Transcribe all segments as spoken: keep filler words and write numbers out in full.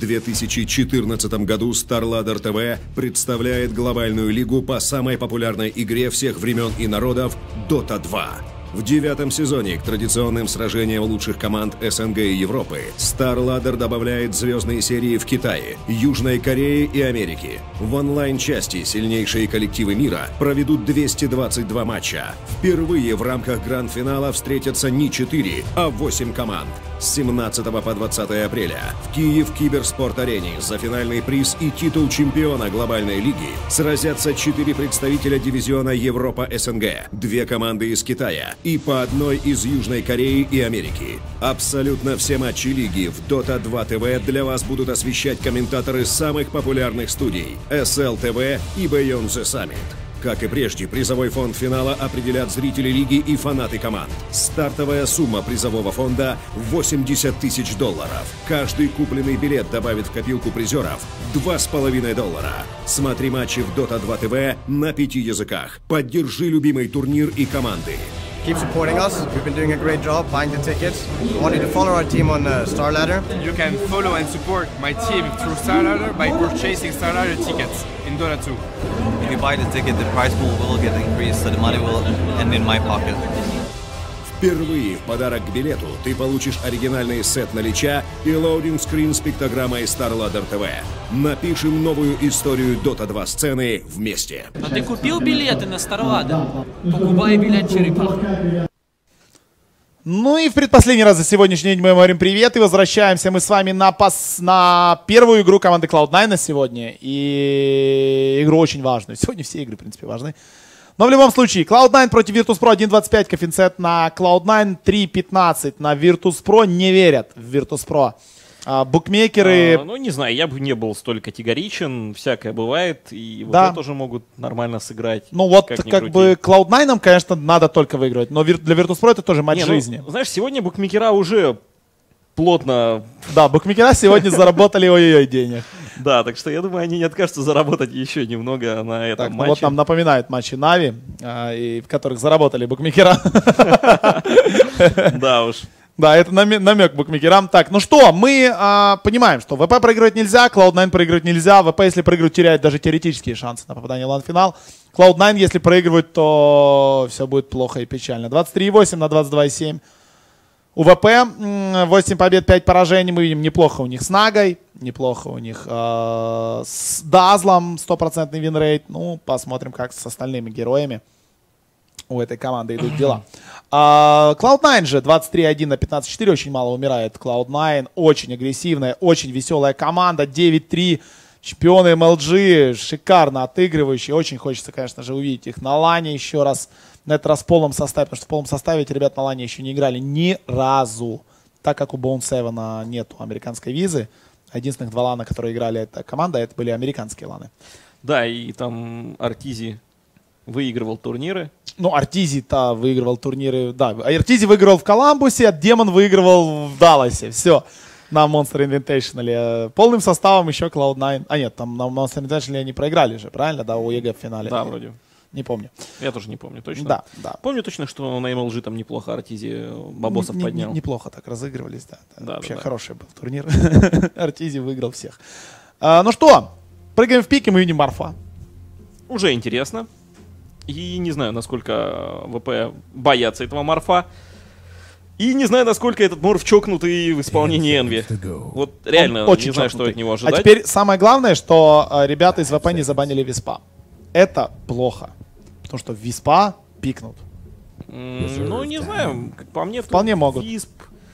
две тысячи четырнадцатом году StarLadder ти ви представляет глобальную лигу по самой популярной игре всех времен и народов Дота два. В девятом сезоне к традиционным сражениям лучших команд СНГ и Европы StarLadder добавляет звездные серии в Китае, Южной Корее и Америке. В онлайн-части сильнейшие коллективы мира проведут двести двадцать два матча. Впервые в рамках гранд-финала встретятся не четыре, а восемь команд. С семнадцатого по двадцатое апреля в Киев Киберспорт-арене за финальный приз и титул чемпиона глобальной лиги сразятся четыре представителя дивизиона Европа-СНГ, две команды из Китая и по одной из Южной Кореи и Америки. Абсолютно все матчи лиги в Дота два ти ви для вас будут освещать комментаторы самых популярных студий эс эл ти ви и Beyond the Summit. Как и прежде, призовой фонд финала определят зрители лиги и фанаты команд. Стартовая сумма призового фонда – восемьдесят тысяч долларов. Каждый купленный билет добавит в копилку призеров два с половиной доллара. Смотри матчи в Дота два ти ви на пяти языках. Поддержи любимый турнир и команды. Keep supporting us. We've been doing a great job buying the tickets. I want you to follow our team on uh, StarLadder. You can follow and support my team through StarLadder by purchasing StarLadder tickets in Dota two. If you buy the ticket, the price pool will get increased, so the money will end in my pocket. Впервые в подарок к билету ты получишь оригинальный сет налича и лоудинг-скрин с пиктограммой StarLadder ти ви. Напишем новую историю Дота два сцены вместе. А ты купил билеты на StarLadder? Покупай билет черепаха. Ну и в предпоследний раз за сегодняшний день мы говорим привет и возвращаемся мы с вами на, пос... на первую игру команды клауд найн на сегодня. И игру очень важную. Сегодня все игры, в принципе, важны. Но в любом случае, клауд найн против Virtus.pro, один двадцать пять коэффициент на клауд найн, три пятнадцать на Virtus.pro. Не верят в Virtus.pro. А, букмекеры... А, ну, не знаю, я бы не был столь категоричен. Всякое бывает. И да. вот тоже могут нормально сыграть. Ну вот, как, как бы, клауд найн, конечно, надо только выигрывать. Но для Virtus.pro это тоже матч не, жизни. Ну, знаешь, сегодня букмекера уже плотно... Да, букмекера сегодня заработали ой-ой-ой денег. Да, так что я думаю, они не откажутся заработать еще немного на этом так, матче. Ну вот нам напоминают матчи Нави, а, и в которых заработали букмекера. Да уж. Да, это намек букмекерам. Так, ну что, мы а, понимаем, что ВП проигрывать нельзя, клауд найн проигрывать нельзя. ВП, если проигрывать, теряет даже теоретические шансы на попадание в лан-финал. клауд найн, если проигрывать, то все будет плохо и печально. двадцать три восемь на двадцать два семь. У ВП восемь побед, пять поражений. Мы видим, неплохо у них с Нагой, неплохо у них э, с Дазлом, стопроцентный винрейт. Ну, посмотрим, как с остальными героями у этой команды идут дела. клауд найн же двадцать три один на пятнадцать четыре, очень мало умирает. клауд найн очень агрессивная, очень веселая команда, девять три. Чемпионы эм эл джи, шикарно отыгрывающие. Очень хочется, конечно же, увидеть их на лане еще раз. На этот раз в полном составе, потому что в полном составе эти ребята на лане еще не играли ни разу. Так как у Bone семь нету американской визы. Единственных два лана, которые играли эта команда, это были американские ланы. Да, и там Артизи выигрывал турниры. Ну, Артизи-то выигрывал турниры, да. Артизи выигрывал в Коламбусе, а Демон выигрывал в Далласе. Все. На Monster Invitational. Полным составом еще клауд найн. А нет, там на Monster Invitational они проиграли же, правильно? Да, у ЕГЭ в финале. Да, вроде. Не помню. Я тоже не помню точно. Да, да. Помню точно, что на эм эл джи там неплохо Артизи бабосов не, поднял. Не, неплохо так разыгрывались, да. Да, вообще да, да. хороший был турнир. Артизи выиграл всех. А, ну что, прыгаем в пик, и мы видим Марфа. Уже интересно. И не знаю, насколько ВП боятся этого Марфа. И не знаю, насколько этот Морф чокнутый в исполнении Энви. Вот реально Он очень не знаю, чокнутый. что от него ожидать. А теперь самое главное, что а, ребята из ВП не забанили Виспа. Это плохо. Потому что Виспа пикнут. Mm, ну, не знаю, как по мне, вполне могут. Висп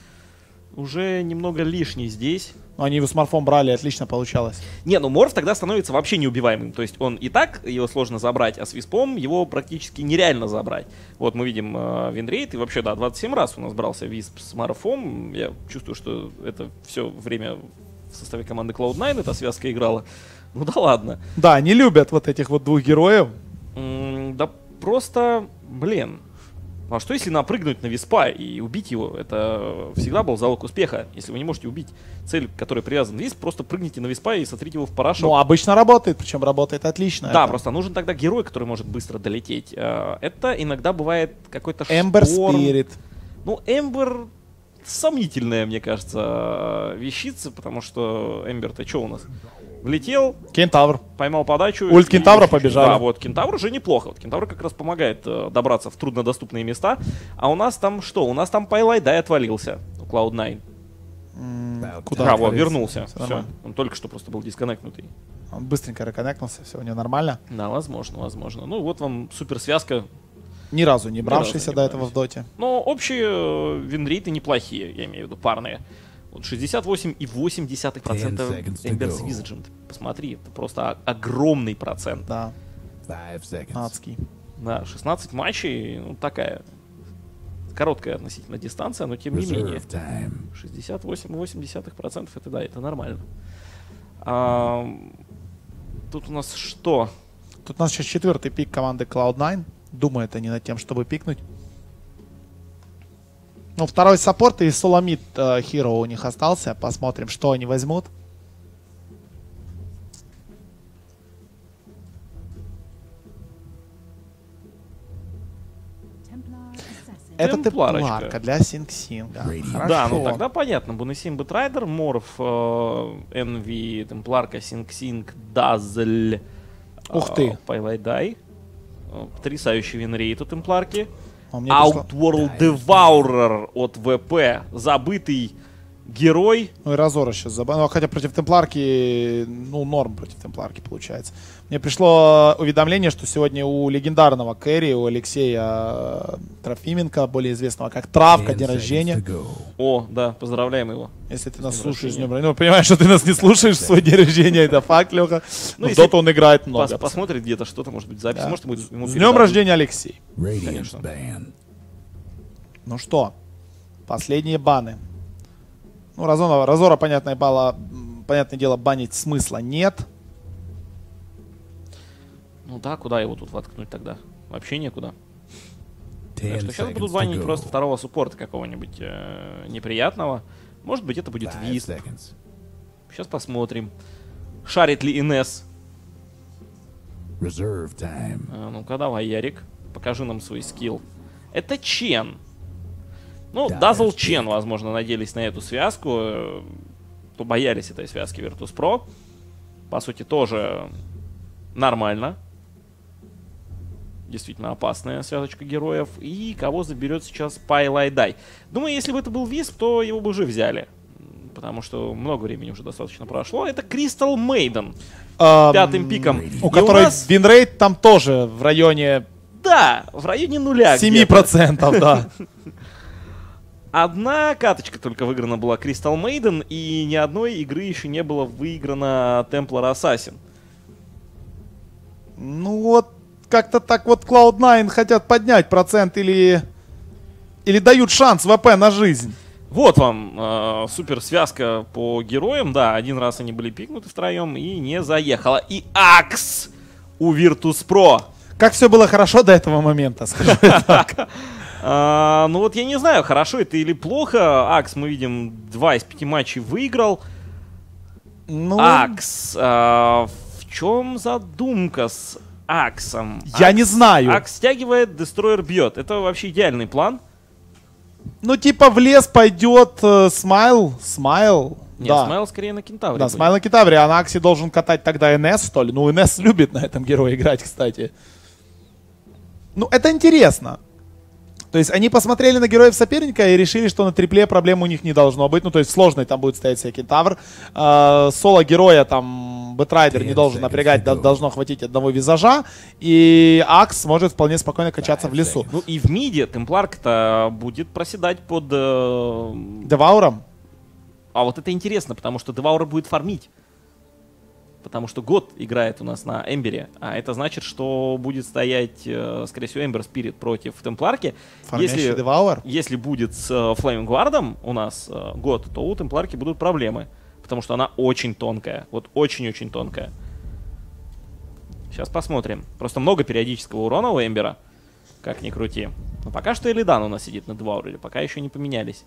уже немного лишний здесь. Но они его с Морфом брали, отлично получалось. Не, ну Морф тогда становится вообще неубиваемым. То есть он и так, его сложно забрать, а с Виспом его практически нереально забрать. Вот мы видим э, винрейт, и вообще, да, двадцать семь раз у нас брался Висп с Морфом. Я чувствую, что это все время в составе команды клауд найн эта связка играла. Ну да ладно. Да, не любят вот этих вот двух героев. М да просто, блин. А что если напрыгнуть на Виспа и убить его? Это всегда был залог успеха. Если вы не можете убить цель, к которой привязан Висп, просто прыгните на Виспа и сотрите его в порошок. Ну, обычно работает, причем работает отлично. Да, это. просто нужен тогда герой, который может быстро долететь. Это иногда бывает какой-то Эмбер шторм. Спирит. Ну, Эмбер сомнительная, мне кажется, вещица, потому что Эмбер-то что у нас? Влетел, Кентавр. поймал подачу. Ульт и- Кентавра побежали. Да, вот, Кентавр уже неплохо. Вот Кентавр как раз помогает э, добраться в труднодоступные места. А у нас там что? У нас там Пайлайдай отвалился. У клауд найн. Куда? А, вот, вернулся. Всё Все. нормально. Он только что просто был дисконнектнутый. Он быстренько реконнектнулся, все у него нормально. Да, возможно, возможно. Ну, вот вам суперсвязка. Ни разу не разу бравшийся не до этого брались. в доте. Но общие э, винрейты неплохие, я имею в виду, парные. Вот шестьдесят восемь и восемь десятых процента Эмбер с Визаджем. Посмотри, это просто о- огромный процент. Да, адский. Да, шестнадцать матчей, ну такая короткая относительно дистанция, но тем не менее. шестьдесят восемь и восемь десятых процента это да, это нормально. А, тут у нас что? Тут у нас сейчас четвертый пик команды клауд найн. Думают они над тем, чтобы пикнуть. Ну, второй саппорт и Соломит Хиро у них остался. Посмотрим, что они возьмут. Это Темпларочка. темпларка для Синг-Синга. Да, ну Хорошо. тогда понятно. Бунесим Бэтрайдер, Морф, э, Энви, Темпларка, Синг-Синг, Дазль. Ух ты. Пайлайдай. Э, Потрясающий винрейт у Темпларки. А мне пришло- Outworld Devourer от ВП. Забытый герой. Ну и Разора сейчас забыл. Ну, хотя против темпларки, ну, норм против темпларки получается. Мне пришло уведомление, что сегодня у легендарного кэрри, у Алексея э, Трофименко, более известного как Травка, день рождения. О, да, поздравляем его. Если ты нас днем слушаешь, с рождения. днем рождения. Ну, понимаешь, что ты нас не слушаешь в свой день рождения, это факт, Леха. Ну, Но в если доту он играет много. Пос- посмотрит где-то что-то, может быть, запись. Да. Может, ему, ему С днем передадут. рождения, Алексей. Конечно. Ну что, последние баны. Ну, Разора, Разора понятное, бала, м, понятное дело, банить смысла нет. Ну да, куда его тут воткнуть тогда? Вообще некуда. Так что сейчас будут банить просто второго суппорта какого-нибудь э, неприятного. Может быть, это будет Виз. Сейчас посмотрим. Шарит ли Инесс? А, ну-ка, давай, Ярик. Покажи нам свой скилл. Это Чен. Ну, Дазл Чен, возможно, надеялись на эту связку. э, Побоялись этой связки Virtus.pro. По сути, тоже нормально. Действительно опасная связочка героев. И кого заберет сейчас Пайлайдай? Думаю, если бы это был Висп, то его бы уже взяли. Потому что много времени уже достаточно прошло. Это Crystal Maiden. Эм, Пятым пиком. У И которой нас- винрейт там тоже в районе Да, в районе нуля. семь где-то. процентов, да. Одна каточка только выиграна была Crystal Maiden, и ни одной игры еще не было выиграна Templar Assassin. Ну вот, как-то так вот клауд найн хотят поднять процент или... Или дают шанс ВП на жизнь. Вот вам э, супер связка по героям. Да, один раз они были пикнуты втроем и не заехала. И Акс у Virtus.pro. Как все было хорошо до этого момента, скажу так. А, ну вот я не знаю, хорошо это или плохо. Акс, мы видим, два из пяти матчей выиграл. Ну, Акс. а, в чем задумка с Аксом? Я Акс- не знаю. Акс стягивает, Дестройер бьет. Это вообще идеальный план. ну типа в лес пойдет э, Смайл, Смайл. Нет, да. Смайл скорее на Кентавре. Да, будет. Смайл на Китавре, а на Аксе должен катать тогда НС, что ли? Ну, НС любит на этом герое играть, кстати. Ну, это интересно. То есть они посмотрели на героев соперника и решили, что на трипле проблем у них не должно быть. Ну, то есть сложный там будет стоять себе Кентавр. Э, соло героя там Бэтрайдер не должен напрягать, до- должно хватить одного визажа. И Акс может вполне спокойно качаться в лесу. Ну и в миде Темпларк-то будет проседать под... э, Девауром? А вот это интересно, потому что Деваур будет фармить. Потому что год играет у нас на Эмбере. А это значит, что будет стоять, э, скорее всего, Эмбер Спирит против Темпларки. Фармящий Если, Деваур? если будет с э, Флейминг Гвардом у нас э, год, то у Темпларки будут проблемы. Потому что она очень тонкая. Вот очень-очень тонкая. Сейчас посмотрим. Просто много периодического урона у Эмбера. Как ни крути. Но пока что Элидан у нас сидит на Девауре. Пока еще не поменялись.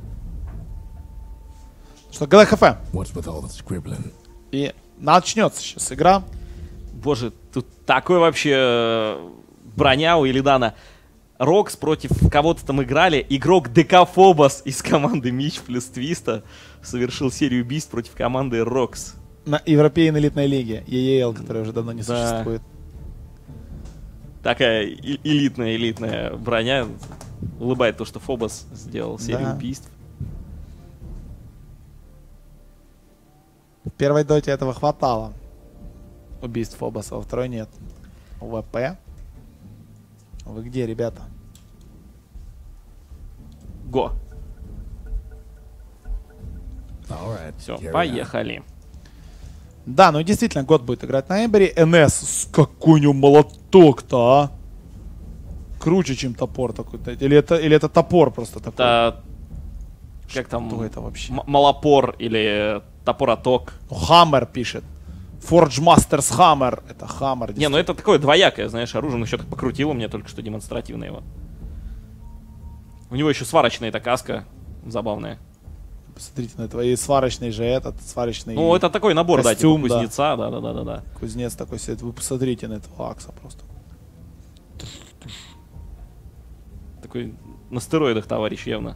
Что, ГДХФ. What's with all the scribbling? И начнется сейчас игра. Боже, тут такой вообще э, броня у Илидана. Рокс против кого-то там играли. Игрок Декафобос из команды Мич плюс Твиста совершил серию убийств против команды Рокс. На Европейной элитной лиге, и и эл, которая уже давно не Да. существует. Такая и- элитная, элитная броня. Улыбает то, что Фобос сделал серию Да. убийств. В первой доте этого хватало. Убийств Фобоса, во второй нет. ВП. Вы где, ребята? Го. All right. Все, here we are. поехали. Да, ну и действительно, год будет играть на Эмбере. эн эс, какой у него молоток-то, а? Круче, чем топор такой-то. Или это, или это топор просто такой? Это... Как там? Что это вообще? М- Малопор или топороток. Ну, Хаммер пишет. Forge Masters Hammer. Это Хаммер. Не, ну это такое двоякое, знаешь, оружие. Ну, еще так покрутило мне только что демонстративно его. У него еще сварочная эта каска забавная. Посмотрите на это. И сварочный же этот, сварочный Ну, это такой набор, костюм, да, да. типа кузнеца, да-да-да-да. Кузнец такой сидит. Вы посмотрите на этого Акса просто. Такой на стероидах товарищ явно.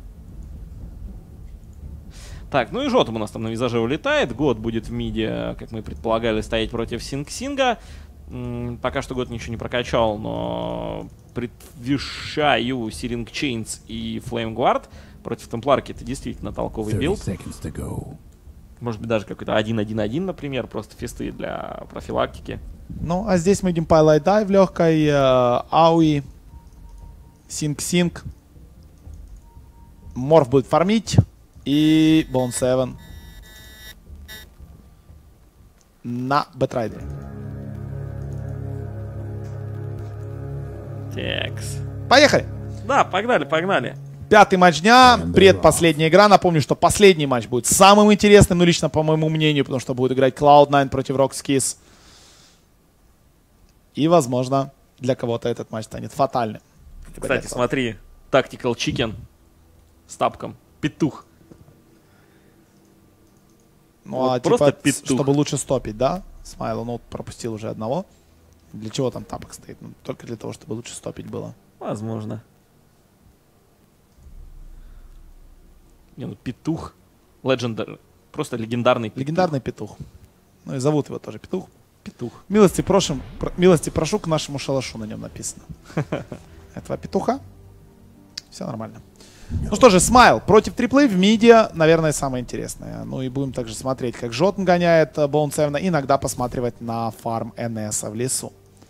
Так, ну и Жотом у нас там на визаже улетает. Год будет в миде, как мы предполагали, стоять против Синг-Синга. М, Пока что Год ничего не прокачал, но предвещаю Searing Chains и Flame Guard против Темпларки. Это действительно толковый thirty билд. seconds to go. Может быть, даже какой-то один один один, например, просто фисты для профилактики. Ну, а здесь мы видим Pylite Dive легкой, э, Ауи, Синг-Синг. Морф будет фармить. И Bone семь на Бэтрайдере. Текс. Поехали! Да, погнали, погнали. Пятый матч дня, предпоследняя игра. Напомню, что последний матч будет самым интересным, ну, лично по моему мнению, потому что будет играть клауд найн против Rockskis. И, возможно, для кого-то этот матч станет фатальным. Кстати, смотри, Tactical Chicken с тапком. Петух. Ну, Вот а просто типа, петух. чтобы лучше стопить, да? Смайл, ну, пропустил уже одного. Для чего там тапок стоит? Ну, только для того, чтобы лучше стопить было. Возможно. Не, ну петух. Legendary. Просто легендарный петух. Легендарный петух. Ну и зовут его тоже петух. Петух. Милости, прошим, про- милости прошу к нашему шалашу, на нем написано. Этого петуха. Все нормально. Ну что же, Смайл против триплей в миде, наверное, самое интересное. Ну и будем также смотреть, как Жотн гоняет Bone семь, иногда посматривать на фарм эн эс в лесу.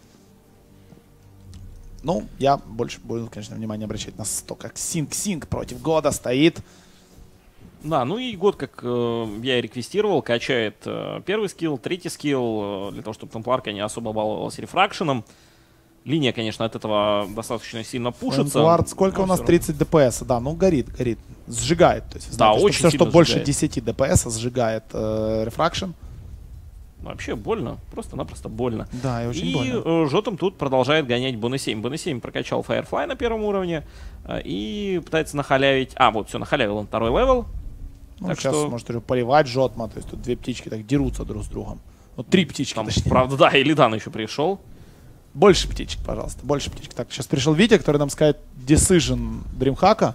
Ну, я больше буду, конечно, внимание обращать на то, как Синг-Синг против Года стоит. Да, ну и Год, как э, я и реквестировал, качает э, первый скилл, третий скилл, э, для того, чтобы Темпларка не особо баловалась рефракшеном. Линия, конечно, от этого достаточно сильно пушится. Vanguard, сколько но у нас? всё равно. тридцать ДПС. Да, ну горит, горит. Сжигает. То есть, Да, знаете, очень все, что сильно больше сжигает. десять ДПС сжигает э, рефракшн. Вообще больно, просто-напросто больно. Да, и очень и больно. э, Жотом тут продолжает гонять Бон семь. Бон семь прокачал Firefly на первом уровне э, и пытается нахалявить... А, вот, все, нахалявил он второй левел. Ну, так сейчас что- может уже поливать Жотма. То есть тут две птички так дерутся друг с другом. Ну, три птички, Там, точнее. правда, да, и Лидан еще пришел. Больше птичек, пожалуйста, больше птичек. Так, сейчас пришел Витя, который нам скажет decision Дримхака.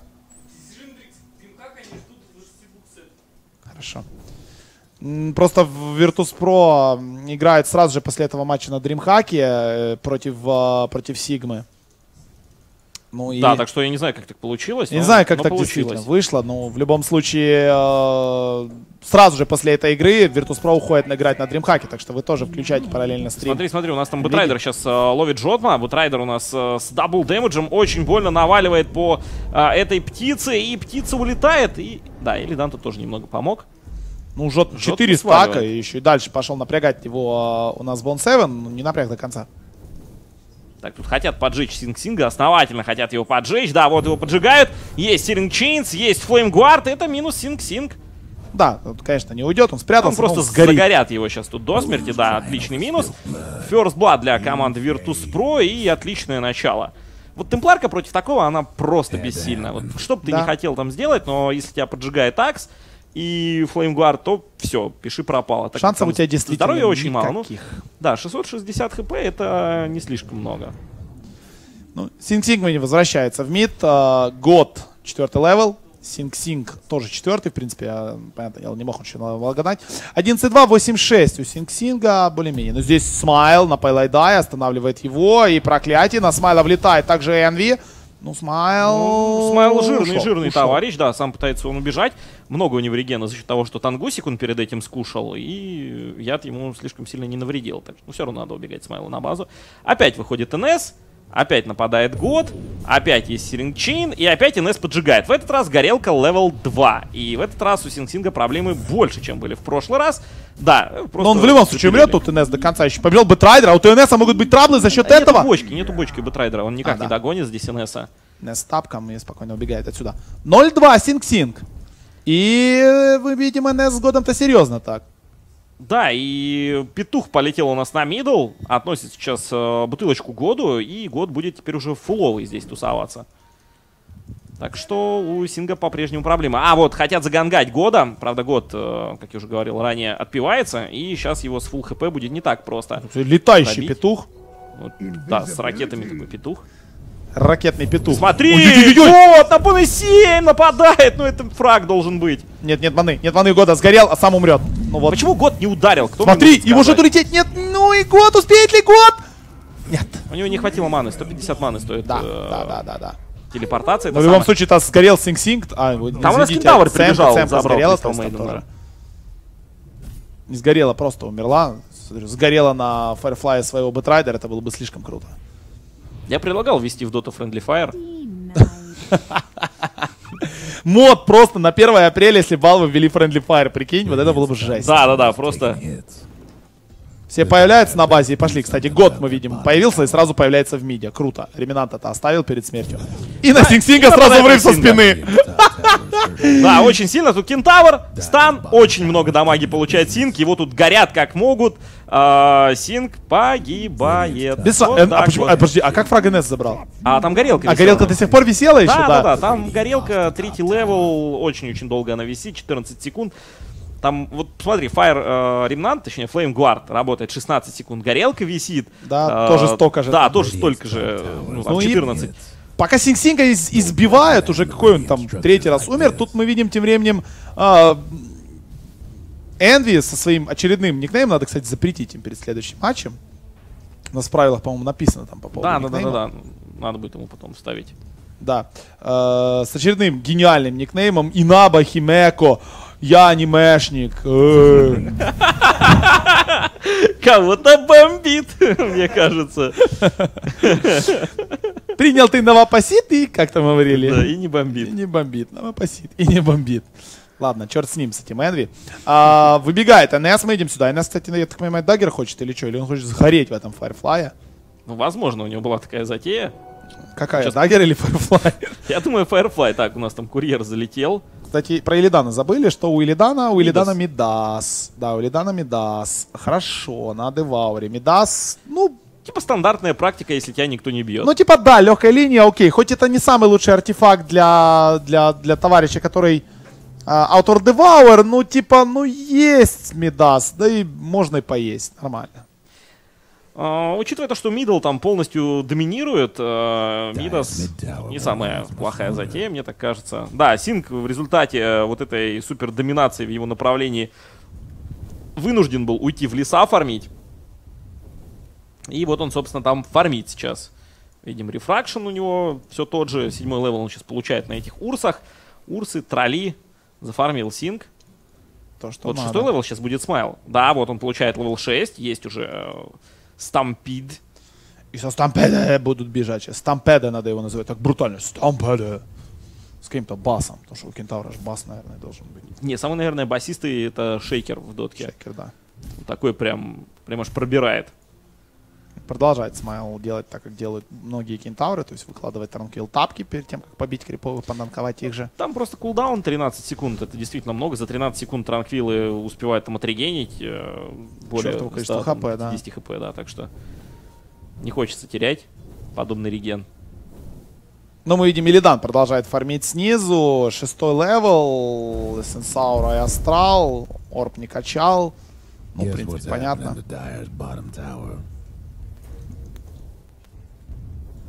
Хорошо. М, Просто в Virtus.pro м, играет сразу же после этого матча на Дримхаке э, против, э, против Сигмы. Ну, и... Да, так что я не знаю, как так получилось. Не но- знаю, как но так получилось. действительно вышло, но в любом случае э, сразу же после этой игры Virtus.pro уходит играть на Дримхаке, так что вы тоже включайте параллельно стрим. Смотри, смотри, у нас там Бутрайдер сейчас э, ловит Жотма. Бутрайдер у нас э, с дабл дэмэджем очень больно наваливает по э, этой птице, и птица улетает. И да, и Лидан тут тоже немного помог. Ну, Жот Жот четыре не стака, сваливает. и еще и дальше пошел напрягать его э, у нас Bone семь, но не напряг до конца. Так, тут хотят поджечь Синг-Синга, основательно хотят его поджечь. Да, вот его поджигают. Есть Searing Chains, есть Flame Guard. Это минус Синг-Синг. Да, тут, конечно, не уйдет, он Он спрятался, просто но сгорит. загорят его сейчас тут до смерти. Да, отличный минус. First Blood для команды Virtus.pro и отличное начало. Вот Темпларка против такого, она просто бессильна. Вот, что бы ты Да. не хотел там сделать, но если тебя поджигает Акс и Flame Guard, то все, пиши пропало. Так как Шансов там у тебя действительно здоровья очень мало. Ну, никаких. да, шестьсот шестьдесят хп это не слишком много. Ну, Синг-Синг не возвращается в мид. Год четвертый левел. Синг-Синг тоже четвертый, в принципе, я, понятно, я не мог еще налагать. одиннадцать два, восемь шесть у Синг-Синга более-менее. Но здесь Смайл на Пайлайдай останавливает его, и проклятие на Смайла влетает. Также Энви. Ну, Смайл... Ну, Смайл жирный, ушел, жирный ушел. товарищ, да, сам пытается он убежать. Много у него регена за счет того, что Тангусик он перед этим скушал, и яд ему слишком сильно не навредил. Так что, ну, все равно надо убегать Смайлу на базу. Опять выходит эн эс. Опять нападает Год, опять есть Сирингчейн, и опять эн эс поджигает. В этот раз горелка левел два. И в этот раз у Синг-Синга проблемы больше, чем были в прошлый раз. Да, просто... Но он в любом случае умрет, тут эн эс до конца еще победил Бэтрайдера, а у эн эс могут быть траблы за счет да этого. Нету бочки, нету бочки Бэтрайдера, он никак а, да. не догонит здесь эн эс. эн эс с тапком и спокойно убегает отсюда. ноль два Синг-Синг. И мы видим эн эс с Годом-то серьезно так. Да, и петух полетел у нас на мидл, относит сейчас э, бутылочку Году, и Год будет теперь уже фуловый здесь тусоваться. Так что у Синга по-прежнему проблема. А, вот, хотят загангать Года. Правда, Год, э, как я уже говорил ранее, отпивается, и сейчас его с фулл хп будет не так просто. Летающий пробить. петух. Вот, да, с ракетами такой петух. Ракетный петух. Смотри, Ой-ой-ой-ой! вот, на поле семь нападает, ну это фраг должен быть. Нет, нет маны, нет маны, Года сгорел, а сам умрет. Ну вот. Почему Год не ударил? Кто Смотри, его может улететь, нет, ну и Год, успеет ли Год? Нет. У него не хватило маны, сто пятьдесят маны стоит. Да, э, да, да, да, да. Телепортация. Но в любом случае, там сгорел Синг-Синг. А, там у нас Кентавр прибежал, забрал сгорела, Crystal Maiden, тоже. Не сгорела, просто умерла. Смотрю, сгорела на Firefly своего Бэтрайдера, это было бы слишком круто. Я предлагал ввести в Dota Friendly Fire. Мод просто на первое апреля, если Valve ввели Friendly Fire, прикинь, вот это было бы жесть. Да-да-да, просто... Все появляются на базе и пошли. Кстати, Год, мы видим, появился и сразу появляется в миде. Круто. Реминанта-то оставил перед смертью. И на Синг-Синга сразу врыв со спины. Да, очень сильно. Тут Кентавр, стан, очень много дамаги получает Синг. Его тут горят как могут. А, Синг погибает. Без... Вот э, так а, почему? вот. а, подожди, а как фраг эн эс забрал? А там горелка А висела. горелка до сих пор висела еще, Да, да? да, да, там горелка, третий левел, очень-очень долго она висит, четырнадцать секунд. Там, вот посмотри, Fire э, Remnant, точнее Flame Guard работает шестнадцать секунд, горелка висит. Да, э, тоже столько же. Да, тоже столько же, ну, там Ну и- четырнадцать. Пока Синг-Синга из- избивают, уже какой он там третий раз умер, тут мы видим тем временем а, Энви со своим очередным никнеймом, надо, кстати, запретить им перед следующим матчем. У нас в правилах, по-моему, написано там по поводу Да, да, да, никнейма. да, да, надо будет ему потом вставить. Да. Э, с очередным гениальным никнеймом Инаба Химеко. Я анимешник. Э. Кого-то бомбит, мне кажется. Принял ты новопосит и, как там говорили? Да, и не И бомбит. не бомбит. Новопосит и не бомбит. Ладно, черт с ним, с этим Энви. А, выбегает эн эс, мы идем сюда. эн эс, кстати, я так понимаю, даггер хочет или что? Или он хочет сгореть в этом Firefly? Ну, возможно, у него была такая затея. Какая, Сейчас- даггер или Firefly? Я думаю, Firefly. Так, у нас там курьер залетел. Кстати, про Илидана забыли, что у Илидана, у Илидана Мидас. Мидас. Да, у Илидана Мидас. Хорошо, на Девауре. Мидас, ну, Типа стандартная практика, если тебя никто не бьет. ну типа да, легкая линия, окей. Хоть это не самый лучший артефакт для, для, для товарища, который а, Outward Devour, ну типа, ну есть Мидас, да и можно и поесть, нормально. А, учитывая то, что мидл там полностью доминирует, э, Мидас не самая плохая затея, мне так кажется. Да, Синг в результате э, вот этой супер доминации в его направлении вынужден был уйти в леса фармить. И вот он, собственно, там фармит сейчас. Видим, рефракшн у него все тот же. Седьмой левел он сейчас получает на этих урсах. Урсы, тролли. Зафармил Синг. То, что Вот надо. шестой левел сейчас будет Смайл. Да, вот он получает левел шесть. Есть уже э, Стампид. И со Стампеда будут бежать сейчас. Стампеда надо его называть так брутально. Стампеда. С каким-то басом. Потому что у Кентавра же бас, наверное, должен быть. Не, самый, наверное, басистый это Шейкер в дотке. Шейкер, да. Такой прям, прям аж пробирает. Продолжает Смайл делать так, как делают многие кентавры, то есть выкладывать ранквилл тапки перед тем, как побить крипов и понанковать их же. Там просто кулдаун тринадцать секунд. Это действительно много. За тринадцать секунд транквиллы успевают там отрегенить. Э, более Чёртово количество ста- хп, да. пятьдесят хп, да. Так что не хочется терять подобный реген. Но мы видим, Илидан продолжает фармить снизу. Шестой левел. Сенсаура и Астрал. Орб не качал. Ну, в принципе, понятно.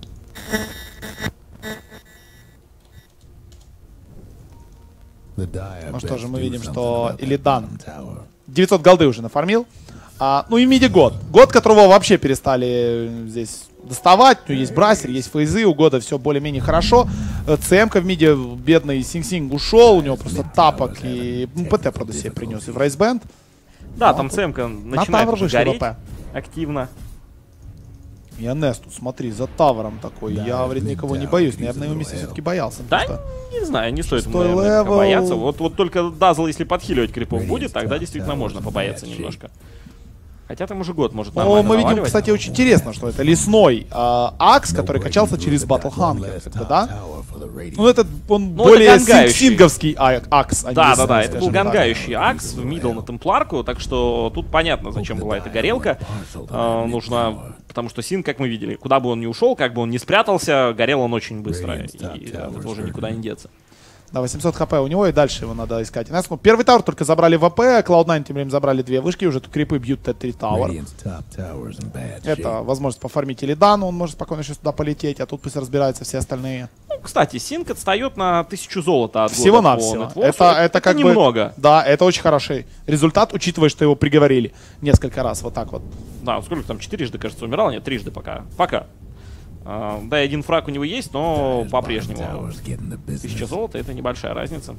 Ну что же, мы видим, что Illidan девятьсот голды уже нафармил. А, ну и миди год. Год, которого вообще перестали здесь доставать. Ну, есть брасер, есть фейзы, у года все более-менее хорошо. ЦМ-ка в миде бедный Синг-Синг ушел, у него просто тапок и ну, ПТ, правда, себе принес и в Райсбенд. Да, там ЦМ-ка начинает уже гореть ВП. активно. И Энес тут, смотри, за тавером такой. Да, я вроде никого не боюсь, но я бы на его месте все-таки боялся. Да, что... не знаю, не стоит Шестой наверное, левел. бояться. Вот, вот только Дазл, если подхиливать крипов будет, тогда действительно можно побояться немножко. Хотя там уже год может нормально Но мы видим, наваливать. кстати, очень интересно, что это лесной э, Акс, который качался через Battle Hunger, да? Ну, это он Ну, более это гангающий. синговский а Акс, а не Да, да, лесной, да, это был скажем так. гангающий Акс в мидл на темпларку, так что тут понятно, зачем была эта горелка. Э, нужно, потому что Син, как мы видели, куда бы он ни ушел, как бы он ни спрятался, горел он очень быстро, и от этого уже никуда не деться. Да, восемьсот хп у него, и дальше его надо искать. Нас, ну, первый тауэр только забрали ВП, клауд найн тем временем забрали две вышки, уже тут крипы бьют Т три тауэр. Это возможность пофармить Illidan, он может спокойно сейчас туда полететь, а тут пусть разбираются все остальные. Ну, кстати, Синк отстает на тысячу золота от Всего-навсего. года по Это, Netflix. это как немного. бы... Да, это очень хороший результат, учитывая, что его приговорили несколько раз, вот так вот. Да, сколько там, четырежды, кажется, умирал? Нет, трижды пока. Пока. Uh, да, и один фраг у него есть, но по-прежнему тысяча золота — это небольшая разница.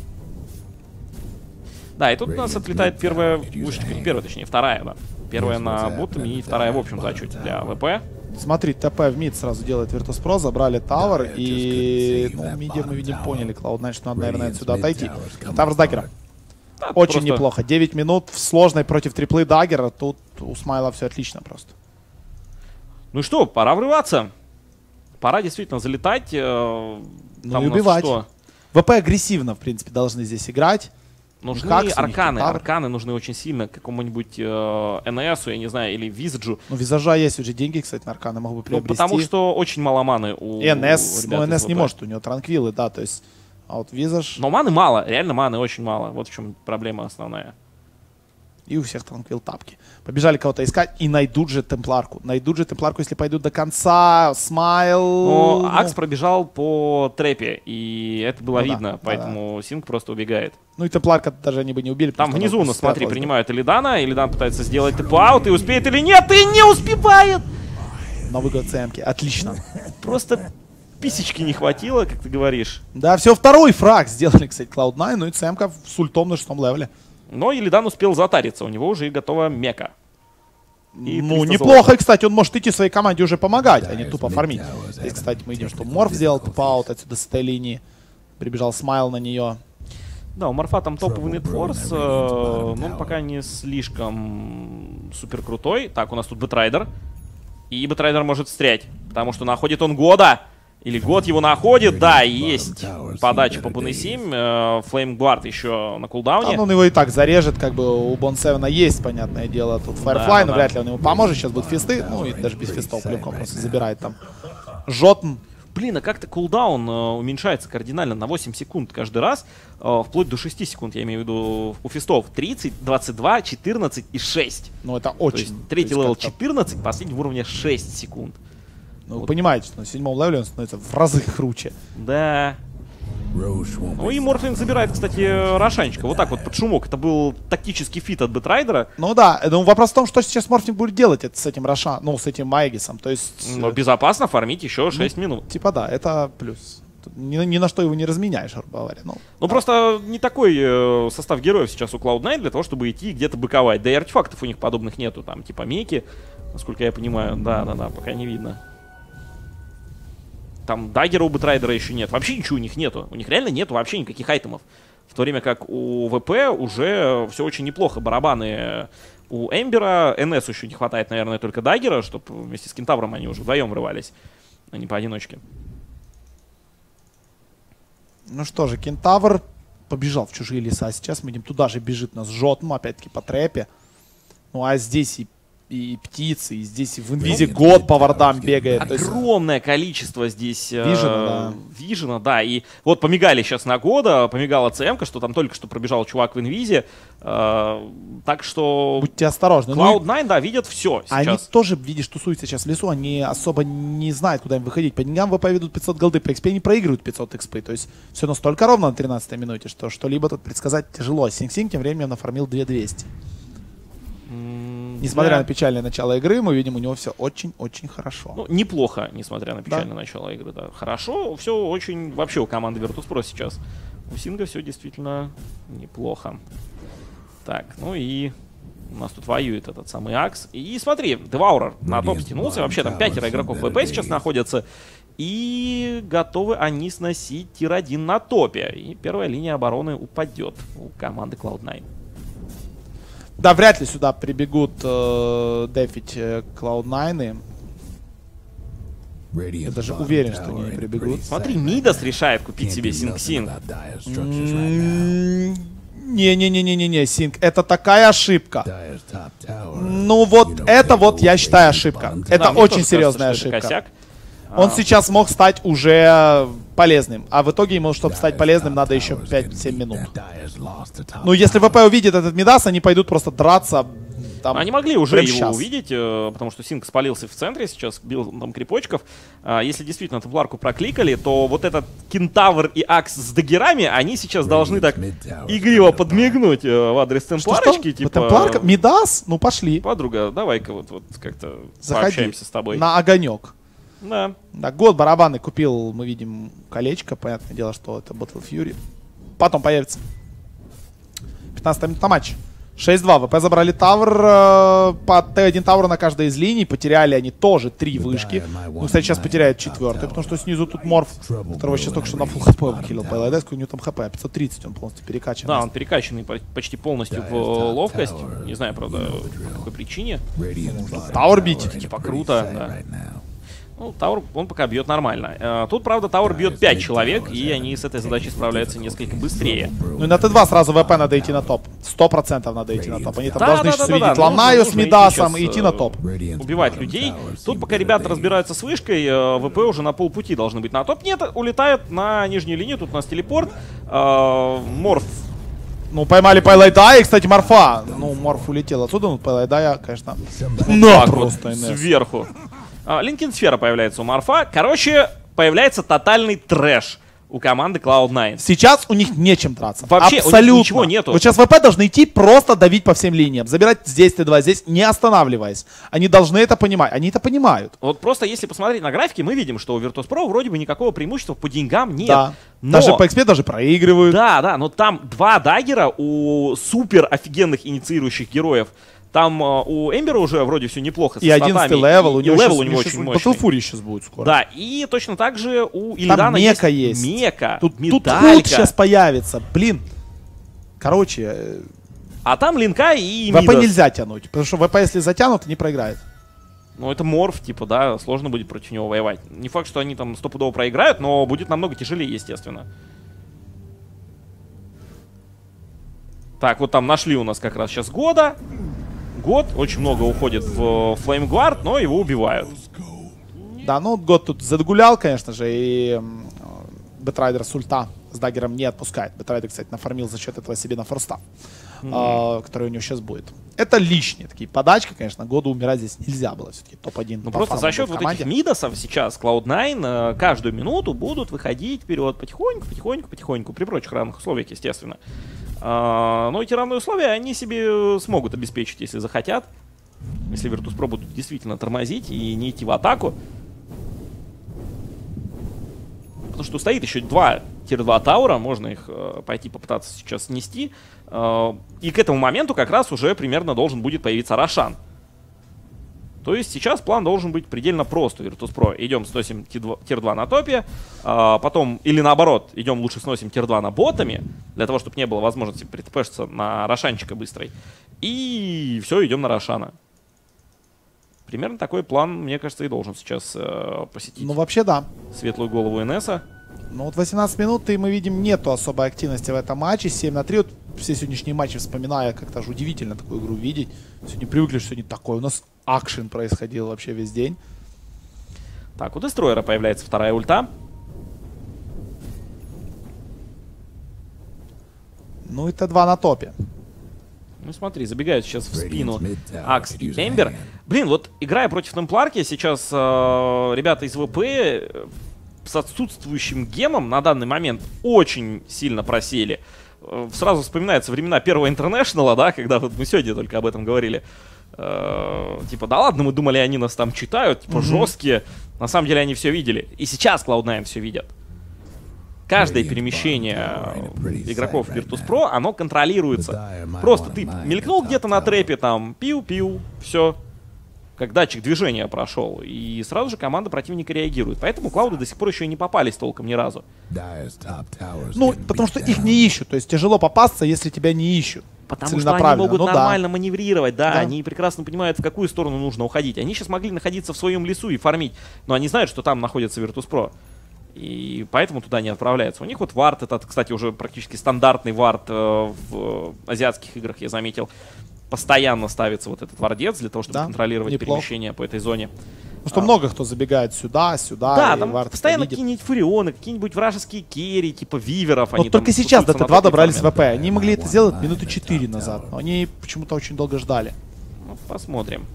Да, и тут у нас отлетает первая вышечка, не первая, точнее, вторая, да. Первая на ботами и вторая, в общем, зачете для ВП. Смотри, ТП в мид сразу делает Virtus.pro, забрали тавер, и ну, миде мы видим, поняли, клауд найн, что надо, наверное, отсюда отойти. Тавер с даггером. Да, очень просто... неплохо. девять минут в сложной против триплы даггера, тут у Смайла все отлично просто. Ну что, пора врываться. Пора действительно залетать. Э, ну и убивать. Что? ВП агрессивно, в принципе, должны здесь играть. Нужны арканы. Арканы нужны очень сильно какому-нибудь э, эн-эсу, я не знаю, или Визаджу. Ну, Визажа есть уже деньги, кстати, на арканы могу бы приобрести. Ну, потому что очень мало маны у эн-эс, у ну, эн-эс не может, у него транквилы, да, то есть... А вот Визаж... Но маны мало, реально маны очень мало. Вот в чем проблема основная. И у всех транквил тапки. Побежали кого-то искать и найдут же темпларку. Найдут же темпларку, если пойдут до конца. Смайл. Но ну... Акс пробежал по трэпе, и это было ну, видно, да, поэтому да. Синг просто убегает. Ну и темпларка даже они бы не убили. Там внизу, ну смотри, принимают Illidan. Illidan пытается сделать тэп-аут, и успеет или нет, и не успевает! На выгод ЦМки. Отлично. Просто писечки не хватило, как ты говоришь. Да, все, второй фраг сделали, кстати, клауд найн, ну и ЦМка с ультом на шестом левеле. Но Illidan успел затариться, у него уже готова мека. И ну, неплохо, золота. И, кстати, он может идти своей команде уже помогать, а не тупо фармить. Здесь, кстати, мы видим, что Морф сделал тупаут отсюда с этой линии. Прибежал Смайл на нее. Да, у Морфа там топовый нетфорс, э, но он пока не слишком супер крутой. Так, у нас тут Бэтрайдер. И Бэтрайдер может встрять, потому что находит он года. Или год его находит, да, есть подача по Бон семь, Флеймгвард еще на кулдауне. А, ну, он его и так зарежет, как бы у Бон семь есть, понятное дело, тут Firefly, да, но да. Вряд ли он ему поможет, сейчас будут фисты, ну и даже без фистов легко просто забирает там Жотн. Блин, а как-то кулдаун э, уменьшается кардинально на восемь секунд каждый раз, э, вплоть до шести секунд, я имею в виду у фистов. тридцать, двадцать два, четырнадцать и шесть. Ну это очень. То есть третий левел четырнадцать, последний уровня шесть секунд. Ну, вот. Вы понимаете, что на седьмом левеле он становится в разы круче. Да. Ну и Морфлинг забирает, кстати, Рошанчика. Вот так вот под шумок. Это был тактический фит от Бэтрайдера. Ну да, ну, вопрос в том, что сейчас Морфлинг будет делать это с этим Рошан, ну с этим Майгисом. То есть... Но безопасно фармить еще шесть ну, минут. Типа да, это плюс. Ни, ни на что его не разменяешь, грубо говоря. Ну, ну да. Просто не такой э, состав героев сейчас у клауд найн для того, чтобы идти где-то быковать. Да и артефактов у них подобных нету. Там типа Меки, насколько я понимаю. Да-да-да, пока не видно. Там даггера у Бэтрайдера еще нет. Вообще ничего у них нету. У них реально нету вообще никаких айтемов. В то время как у ВП уже все очень неплохо. Барабаны у Эмбера. эн эс еще не хватает, наверное, только даггера, чтобы вместе с Кентавром они уже вдвоем врывались, а не поодиночке. Ну что же, Кентавр побежал в чужие леса. Сейчас мы видим, туда же бежит нас Жотм, опять-таки по трэпе. Ну а здесь и и птицы, и здесь в инвизе год по вардам бегает. Огромное количество здесь Вижена, да. Вижена, да. И вот помигали сейчас на года, помигала ЦМ-ка, что там только что пробежал чувак в инвизе. Э, так что... Будьте осторожны. клауд найн, да, видят все сейчас. Они тоже, видишь, тусуются сейчас в лесу, они особо не знают, куда им выходить. По деньгам ВП ведут пятьсот голды, по экспе они проигрывают пятьсот экспы. То есть все настолько ровно на тринадцатой минуте, что что-либо тут предсказать тяжело. Синг-Синг тем временем нафармил две тысячи двести. Mm, несмотря да. на печальное начало игры, мы видим, у него все очень-очень хорошо. Ну, неплохо, несмотря на печальное да. начало игры, да. Хорошо, все очень вообще у команды Virtus.pro сейчас. У Синга все действительно неплохо. Так, ну и у нас тут воюет этот самый Акс. И смотри, Деваурер на топ стянулся. Вообще там пятеро игроков ВП сейчас находятся. И готовы они сносить тир один на топе. И первая линия обороны упадет у команды клауд найн. Да, вряд ли сюда прибегут э, дефить э, клауд найн. Я даже уверен, что они не прибегут. Смотри, Мидас решает купить себе Синг-Синг. Не-не-не-не-не, Синг, это такая ошибка. Ну вот это вот, я считаю, ошибка. Это очень серьезная ошибка. Он сейчас мог стать уже полезным, а в итоге ему, чтобы стать полезным, надо еще пять-семь минут. Ну, если ВП увидит этот Мидас, они пойдут просто драться. Там, они могли уже его сейчас. увидеть, потому что Синг спалился в центре, сейчас бил там крипочков. Если действительно темпларку прокликали, то вот этот Кентавр и Акс с дагерами, они сейчас должны так игриво подмигнуть в адрес темпларочки. Типа, темпларка? Мидас? Ну, пошли. Подруга, давай-ка вот, вот как-то пообщаемся с тобой. На огонек. Да. Да, год барабаны купил, мы видим, колечко. Понятное дело, что это Battle Fury. Потом появится. пятнадцатая минута матча. шесть-два. ВП забрали тавр. По Т один тавру на каждой из линий. Потеряли они тоже три вышки. Ну, кстати, сейчас потеряют четвертую, потому что снизу тут Морф, которого сейчас только что на фулл хп выкилил. По эл ди эс, у него там хп пятьсот тридцать, он полностью перекачан. Да, он перекачанный почти полностью в ловкость. Не знаю, правда, по какой причине. Тауэр бить. Типа круто, да. Ну, Тауэр, он пока бьет нормально. Тут, правда, Тауэр бьет пять человек, и они с этой задачей справляются несколько быстрее. Ну и на Т два сразу ВП надо идти на топ. Сто процентов надо идти на топ. Они там да, должны да, сейчас да, увидеть да, Ланаю с Мидасом и идти на топ. Убивать людей. Тут пока ребята разбираются с вышкой, ВП уже на полпути должны быть на топ. Нет, улетают на нижнюю линию, тут у нас телепорт. Морф. Ну, поймали Пайлайдая, и, кстати, Морфа. Ну, Морф улетел отсюда, ну, Пайлайдая, конечно. Да, просто сверху. Линкин Сфера появляется у Морфа. Короче, появляется тотальный трэш у команды клауд найн. Сейчас у них нечем драться. Вообще абсолютно. У них ничего нету. Вот сейчас ВП должны идти просто давить по всем линиям. Забирать здесь Т два, здесь не останавливаясь. Они должны это понимать. Они это понимают. Вот просто если посмотреть на графики, мы видим, что у Virtus.pro вроде бы никакого преимущества по деньгам нет. Да. Но... Даже по экспе даже проигрывают. Да, да, но там два даггера у супер офигенных инициирующих героев. Там uh, у Эмбера уже вроде все неплохо. И одиннадцатый левел, у него, левел сейчас, у него сейчас, очень мощный. Battle Fury сейчас будет скоро. Да, и точно так же у Иллидана есть Мека. есть. Мека. Тут, тут Хулт сейчас появится. Блин. Короче. А там Линка и ВП Мидас. Нельзя тянуть, потому что ВП, если затянут, не проиграет. Ну, это Морф, типа, да, сложно будет против него воевать. Не факт, что они там стопудово проиграют, но будет намного тяжелее, естественно. Так, вот там нашли у нас как раз сейчас года. Год, очень много уходит в Флеймгвард, но его убивают. Да, ну год тут загулял, конечно же, и Бэтрайдер с ульта с даггером не отпускает. Бэтрайдер, кстати, нафармил за счет этого себе на форстав, mm-hmm. э, который у него сейчас будет. Это лишние такие подачки, конечно, году умирать здесь нельзя было, все-таки топ один. Ну просто за счет вот этих мидасов сейчас клауд найн э, каждую минуту будут выходить вперед потихоньку, потихоньку, потихоньку, при прочих равных условиях, естественно. Uh, но эти равные условия они себе смогут обеспечить, если захотят. Если Virtus.pro будут действительно тормозить и не идти в атаку. Потому что стоит еще два тир два таура, можно их uh, пойти попытаться сейчас снести. Uh, и к этому моменту как раз уже примерно должен будет появиться Рошан. То есть сейчас план должен быть предельно прост у Virtus.pro. Идем сносим тир два на топе, а потом, или наоборот, идем лучше сносим тир два на ботами, для того, чтобы не было возможности притпешиться на Рошанчика быстрой. И все, идем на Рошана. Примерно такой план, мне кажется, и должен сейчас э, посетить. Ну вообще да. Светлую голову эн-эса. Ну вот восемнадцать минут, и мы видим, нету особой активности в этом матче. семь на три. Вот все сегодняшние матчи, вспоминая, как-то же удивительно такую игру видеть. Сегодня привыкли, что не такое. У нас акшен происходил вообще весь день. Так, у Дестройера появляется вторая ульта. Ну и Т два на топе. Ну смотри, забегают сейчас в спину Акс и Эмбер. Блин, вот играя против Темпларки, сейчас э, ребята из ВП с отсутствующим гемом на данный момент очень сильно просели. Э, сразу вспоминаются времена первого Интернешнала, да, когда вот мы сегодня только об этом говорили. Э, типа, да ладно, мы думали, они нас там читают, типа, mm-hmm. жесткие. На самом деле они все видели. И сейчас клауд найн все видят. Каждое перемещение игроков Virtus.pro, оно контролируется. Просто ты мелькнул где-то на трэпе, там, пиу-пиу, все. Как датчик движения прошел. И сразу же команда противника реагирует. Поэтому клауды до сих пор еще и не попались толком ни разу. Ну, потому что их не ищут. То есть тяжело попасться, если тебя не ищут. Потому что они могут ну, нормально да. маневрировать, да, да, они прекрасно понимают, в какую сторону нужно уходить. Они сейчас могли находиться в своем лесу и фармить, но они знают, что там находится Virtus.pro. И поэтому туда не отправляются. У них вот вард, этот, кстати, уже практически стандартный вард э, в азиатских играх, я заметил. Постоянно ставится вот этот вардец для того, чтобы да, контролировать неплохо. перемещение по этой зоне. Потому что а, много кто забегает сюда, сюда. Да, там постоянно какие-нибудь фурионы, какие-нибудь вражеские керри, типа виверов. Вот только сейчас до Т два добрались в ВП. Они могли это сделать минуты четыре назад, но они почему-то очень долго ждали. Ну, посмотрим.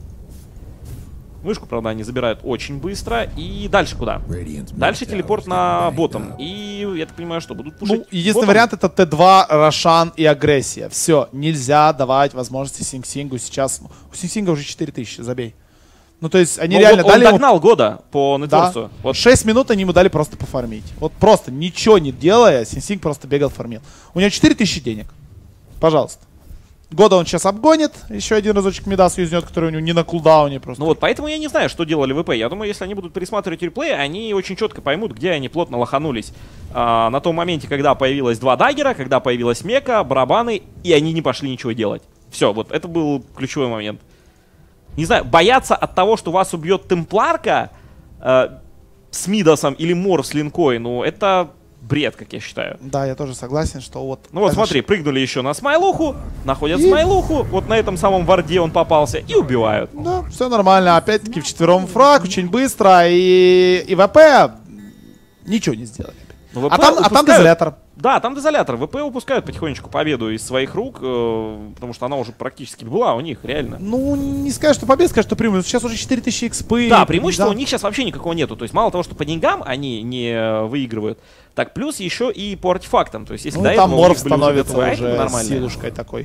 Вышку, правда, они забирают очень быстро. И дальше куда? Дальше телепорт на ботом. И, я так понимаю, что будут пушить. Ну, единственный вариант — это Т два, Рошан и агрессия. Все, нельзя давать возможности Синг-Сингу сейчас. У Синг-Синга уже четыре тысячи, забей. Ну, то есть, они ну, реально он дали Он догнал ему... года по нетворсу. Да. Вот. шесть минут они ему дали просто пофармить. Вот просто ничего не делая, Синг-Синг просто бегал, фармил. У него четыре тысячи денег. Пожалуйста. Года он сейчас обгонит, еще один разочек Мидас юзнет, который у него не на кулдауне просто. Ну вот, поэтому я не знаю, что делали ВП. Я думаю, если они будут пересматривать реплей, они очень четко поймут, где они плотно лоханулись. А, на том моменте, когда появилось два даггера, когда появилась мека, барабаны, и они не пошли ничего делать. Все, вот это был ключевой момент. Не знаю, бояться от того, что вас убьет Темпларка э, с Мидасом или Мор с линкой, ну это... бред, как я считаю. Да, я тоже согласен, что вот... Ну вот смотри, прыгнули еще на Смайлуху, находят и... Смайлуху, вот на этом самом варде он попался и убивают. Да, все нормально. Опять-таки вчетвером фраг, очень быстро, и, и ВП ничего не сделали. Ну, а, там, а там дезолятор. Да, там дезолятор. ВП упускают потихонечку победу из своих рук, э, потому что она уже практически была у них, реально. Ну, не скажешь, что победа, скажешь, что преимущество. Сейчас уже четыре тысячи экспы. Да, преимущества да. у них сейчас вообще никакого нету. То есть мало того, что по деньгам они не выигрывают, так плюс еще и по артефактам. То есть если ну, до там этого Морф становится уже, уже силушкой такой.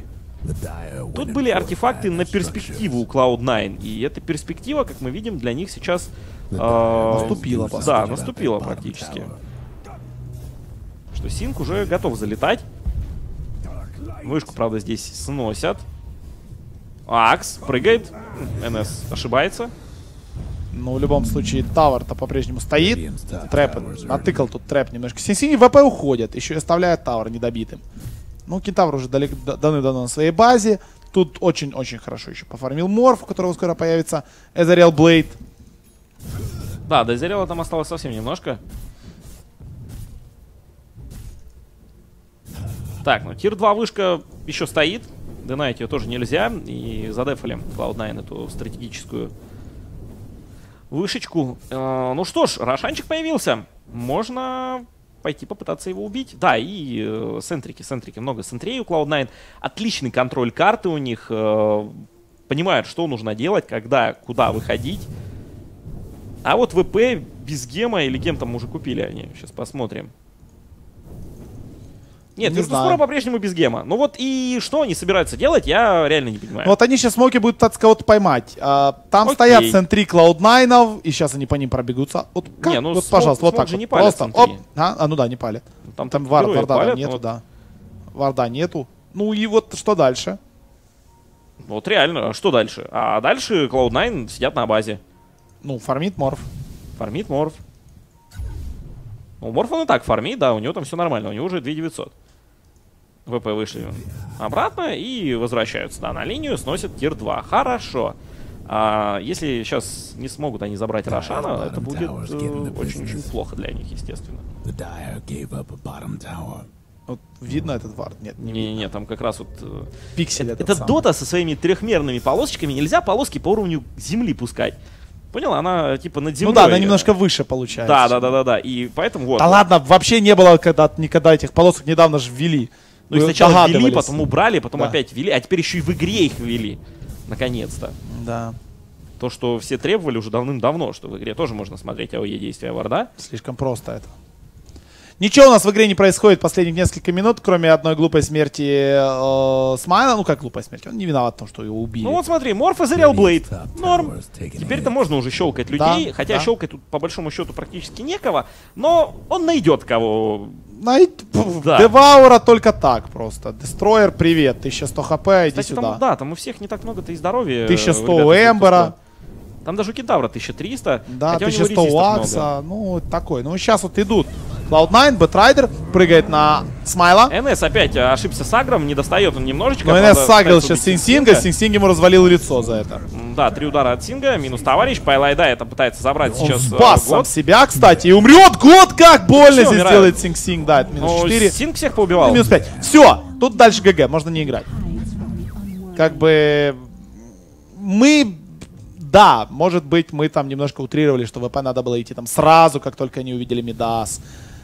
Тут были артефакты на перспективу у клауд найн. И эта перспектива, как мы видим, для них сейчас... Э, наступила. Да, да, наступила практически. Что Синг уже готов залетать. Вышку, правда, здесь сносят. Акс прыгает. НС ошибается. Ну, в любом случае, Тавер-то по-прежнему стоит. Трэп, натыкал тут трэп немножко. Синсини в ВП уходят. Еще и оставляют Тавер недобитым. Ну, Кентавр уже давно-давно на своей базе. Тут очень-очень хорошо еще пофармил Морф, у которого скоро появится Эзариэл Блейд. Да, до Эзариэла там осталось совсем немножко. Так, ну тир два вышка еще стоит. Динать ее тоже нельзя. И задефали клауд найн эту стратегическую вышечку. Э, ну что ж, Рошанчик появился. Можно пойти попытаться его убить. Да, и э, сентрики, сентрики. Много сентрей у клауд найн. Отличный контроль карты у них. Э, понимают, что нужно делать, когда, куда выходить. А вот ВП без гема или гем там уже купили они. Сейчас посмотрим. Нет, Virtus.pro по-прежнему без гема. Ну вот и что они собираются делать, я реально не понимаю. Ну вот они сейчас смоки будут от кого-то поймать. А, там Окей. стоят центри клауд найн, и сейчас они по ним пробегутся. Вот, как? Не, ну вот смог, пожалуйста, вот так же вот. не палят Просто, оп, а? а, ну да, не палят. Там, там вар, варда палят, нету, вот. да. Варда нету. Ну и вот что дальше? Вот реально, что дальше? А дальше клауд найн сидят на базе. Ну, фармит Морф. Фармит Морф. Ну, Морф он и так фармит, да, у него там все нормально, у него уже две тысячи девятьсот. ВП вышли обратно и возвращаются, да, на линию, сносят тир два. Хорошо. А если сейчас не смогут они забрать Рошана, это будет очень-очень э, плохо для них, естественно. Вот видно этот вард? Нет, не Не-не-не, там как раз вот... э, Пиксель Это, этот это самый. дота со своими трехмерными полосочками. Нельзя полоски по уровню земли пускать. Понял? Она типа над землей. Ну да, она немножко выше получается. Да, да, да, да, да. И поэтому вот. Да ладно, вообще не было когда никогда этих полосок, недавно же ввели. Ну и Вы сначала ввели, догадывались. потом убрали, потом Да. опять ввели, а теперь еще и в игре их ввели. Наконец-то. Да, То, что все требовали уже давным-давно, что в игре тоже можно смотреть АОЕ действия варда. слишком просто это. Ничего у нас в игре не происходит последних несколько минут, кроме одной глупой смерти э, Смайла. Ну как глупая смерть, он не виноват в том, что его убили. Ну вот смотри, Морф и Зериал Блейд. Норм. Теперь-то можно уже щелкать людей, Да, хотя да. щелкать тут по большому счету практически некого, но он найдет кого. Найт... Да. Деваура только так просто. Дестройер, привет, тысяча сто хп, иди Кстати, сюда. там, да, там у всех не так много-то и здоровья. тысяча э, сто ребят, у из Эмбера. Virtus.pro. Там даже у Кентавра тысяча триста. Да, хотя у него тысяча сто у резистов много. Акса, ну такой. Ну сейчас вот идут. клауд найн, Бэтрайдер прыгает на Смайла. эн эс опять э, ошибся с агром, не достает он немножечко. Но эн правда, эс сагрил пытается сейчас убить Синг-Синга, Синг-Синг ему развалил лицо за это. М, Да, три удара от Синга, минус товарищ. Пайлайда это пытается забрать Он сейчас э, спас сам год. себя, кстати, и умрет. Год, как больно Всё, здесь умирает. делает Синг-Синг. Да, это минус Ну, четыре. Синг всех поубивал. Минус пять. Все, тут дальше ГГ, можно не играть. Как бы мы, да, может быть, мы там немножко утрировали, что ВП надо было идти там сразу, как только они увидели Мидас.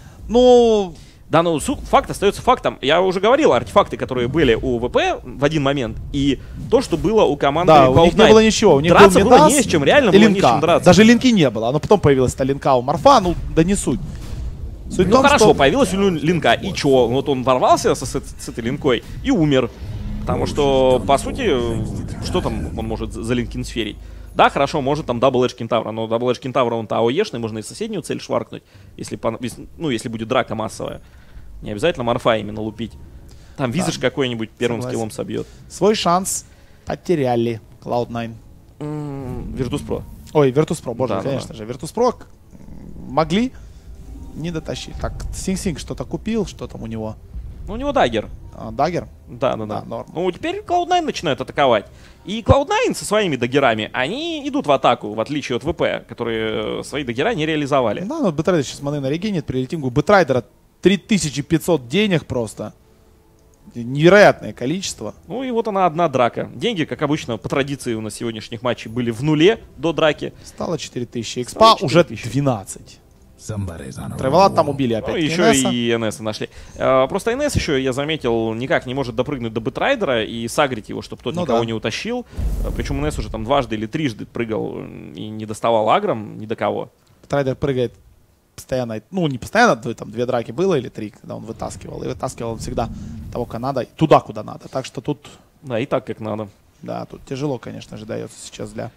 Ну, Да, ну су- факт остается фактом. Я уже говорил, артефакты, которые были у ВП в один момент, и то, что было у команды да, у них не Cloud9. было ничего. У них драться был было Мидас не с чем, реально и было не с линка. чем драться. Даже линки не было. Оно потом появилась эта линка у Морфа, ну, да не суть. Суть в Ну том, хорошо, что... появилась у него линка, и чё? Вот он ворвался с, с- с этой линкой и умер. Потому что, по сути, что там он может за линкин сферить? Да, хорошо, может там дабл эдж кентавра, но дабл эдж кентавра он-то АОЕшный, можно и соседнюю цель шваркнуть, если, пон- если- ну, если будет драка массовая. Не обязательно Морфа именно лупить. Там визаж какой-нибудь первым согласен. скиллом собьет. Свой шанс потеряли клауд найн. Virtus.pro. Ой, Virtus.pro, боже, Да, да, конечно же. Virtus.pro к- могли не дотащить. Так, Синг-Синг что-то купил, что там у него? Ну, у него даггер. А, Даггер? Да, да, да. Да, норм. Ну, теперь клауд найн начинают атаковать. И клауд найн со своими даггерами, они идут в атаку, в отличие от ВП, которые э, свои даггера не реализовали. Да, ну Бэтрайдер сейчас маны на регенит, прилетим. У Бэтрайдера три тысячи пятьсот денег просто. Невероятное количество. Ну и вот она одна драка. Деньги, как обычно, по традиции у нас сегодняшних матчей были в нуле до драки. Стало четыре тысячи. Стало Экспа четыре уже тысячи. двенадцать. Somebody's on a Тревелат там roll. убили Ну опять. и еще и эн эс нашли. А, просто эн эс еще, я заметил, никак не может допрыгнуть до Бэтрайдера и сагрить его, чтобы тот Ну никого да. не утащил. А, Причем эн эс уже там дважды или трижды прыгал м, и не доставал агром ни до кого. Бэтрайдер прыгает постоянно. Ну, не постоянно, две- там две драки было или три, когда он вытаскивал. И вытаскивал он всегда того, куда надо, и туда, куда надо. Так что тут, Да, и так как надо. да, тут тяжело, конечно же, дается сейчас для...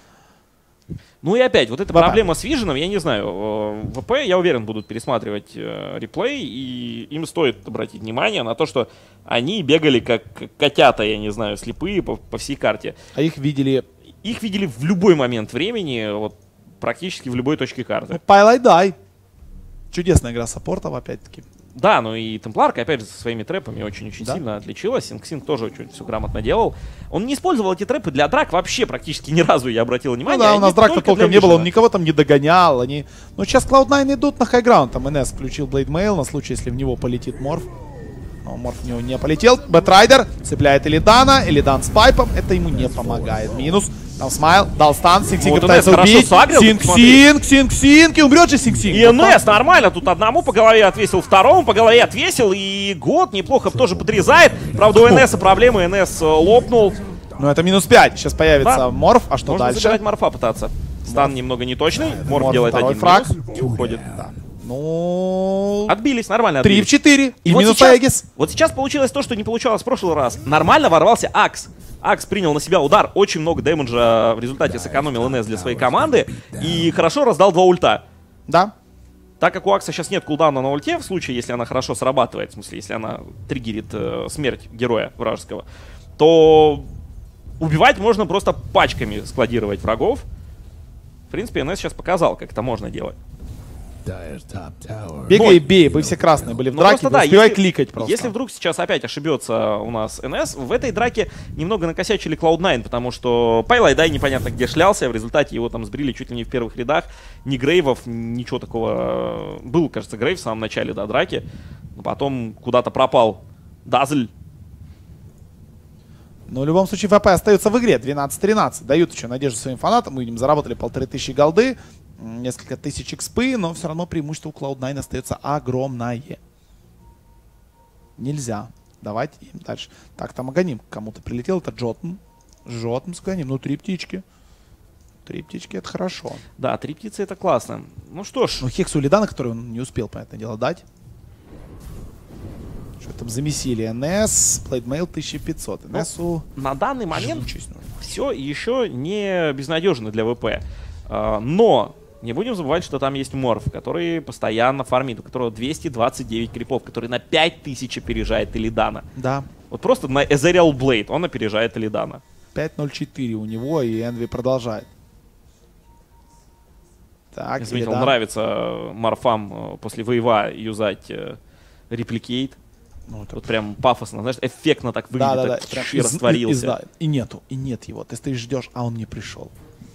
Ну и опять, вот эта ВП. проблема с Виженом, я не знаю, э, ВП, я уверен, будут пересматривать э, реплей, и им стоит обратить внимание на то, что они бегали как котята, я не знаю, слепые по, по всей карте. А их видели... Их видели в любой момент времени, вот практически в любой точке карты. Пайлай дай. Чудесная игра саппортов, опять-таки. Да, ну и Темпларка, опять же, со своими трэпами очень-очень Да. сильно отличилась. Синг-Синг тоже очень все грамотно делал. Он не использовал эти трэпы для драк вообще практически ни разу, я обратил Ну внимание. да, у Они нас драк-то только толком для не было, он Vision. никого там не догонял. Они... Ну сейчас клауд найн идут на хайграунд. Там эн эс включил Блейдмейл на случай, если в него полетит Морф. Но Морф в него не полетел. Бэтрайдер цепляет Элидана. Элидан с пайпом. Это ему не помогает. Минус. Там Смайл. Дал стан. Синг-Синг Вот пытается эн эс хорошо убить. сагрил, Синг-Синг. Синг-Синг. И умрет же Синг-Синг. И эн эс нормально, тут одному по голове отвесил, второму по голове отвесил, и год неплохо тоже подрезает. Правда, у эн эс проблемы, эн эс э, лопнул. Ну это минус пять. Сейчас появится Да. Морф. А что Можно дальше? забирать Морфа пытаться. Стан немного неточный, Морф, Морф делает второй один фраг. минус и уходит. Ну... Отбились, нормально три в отбились. четыре. И вот минус сейчас, Эгис. вот сейчас получилось то, что не получалось в прошлый раз. Нормально ворвался Акс. Акс принял на себя удар, очень много дэмэджа в результате сэкономил эн эс для своей команды и хорошо раздал два ульта. Да. Так как у Акса сейчас нет кулдауна на ульте, в случае, если она хорошо срабатывает, в смысле, если она триггерит э, смерть героя вражеского, то убивать можно просто пачками складировать врагов. В принципе, эн эс сейчас показал, как это можно делать. Dire's top tower. Бегай и бей, вы все красные были в Ну, драке, просто да, успевай если- кликать просто. Если вдруг сейчас опять ошибется у нас эн эс, в этой драке немного накосячили клауд найн, потому что Пайлайдай непонятно где шлялся, в результате его там сбрили чуть ли не в первых рядах. Ни Грейвов, ничего такого. Был, кажется, Грейв в самом начале, да, драки, но потом куда-то пропал Дазль. Но в любом случае ВП остается в игре, двенадцать тринадцать. Дают еще надежду своим фанатам. Мы видим, заработали полторы тысячи голды, несколько тысяч экспы, но все равно преимущество у клауд найн остается огромное. Нельзя давать им дальше. Так, там Аганим кому-то прилетел, это Джотн. Джотн с Аганим, ну три птички. Три птички, это хорошо. Да, три птицы это классно. Ну что ж. Ну Хексу Лидана, который он не успел, понятное дело, дать. Что там замесили? эн эс, Плейдмейл тысяча пятьсот. эн эсу На данный момент живучесть нужна. все еще не безнадежно для ВП. А, но не будем забывать, что там есть Морф, который постоянно фармит, у которого двести двадцать девять крипов, который на пять тысяч опережает Элидана. Да. Вот просто на Эзериал Блейд он опережает Элидана. пять ноль четыре у него, и Энви продолжает. Так, Я заметил, Элидан. нравится Морфам э, после воева юзать э, репликейт. Ну, это Вот прям пафосно, знаешь, эффектно так выглядит, Да, да, да. так Прям и из- растворился. из- да. И нету, и нет его. Ты стоишь, ждешь, а он не пришел.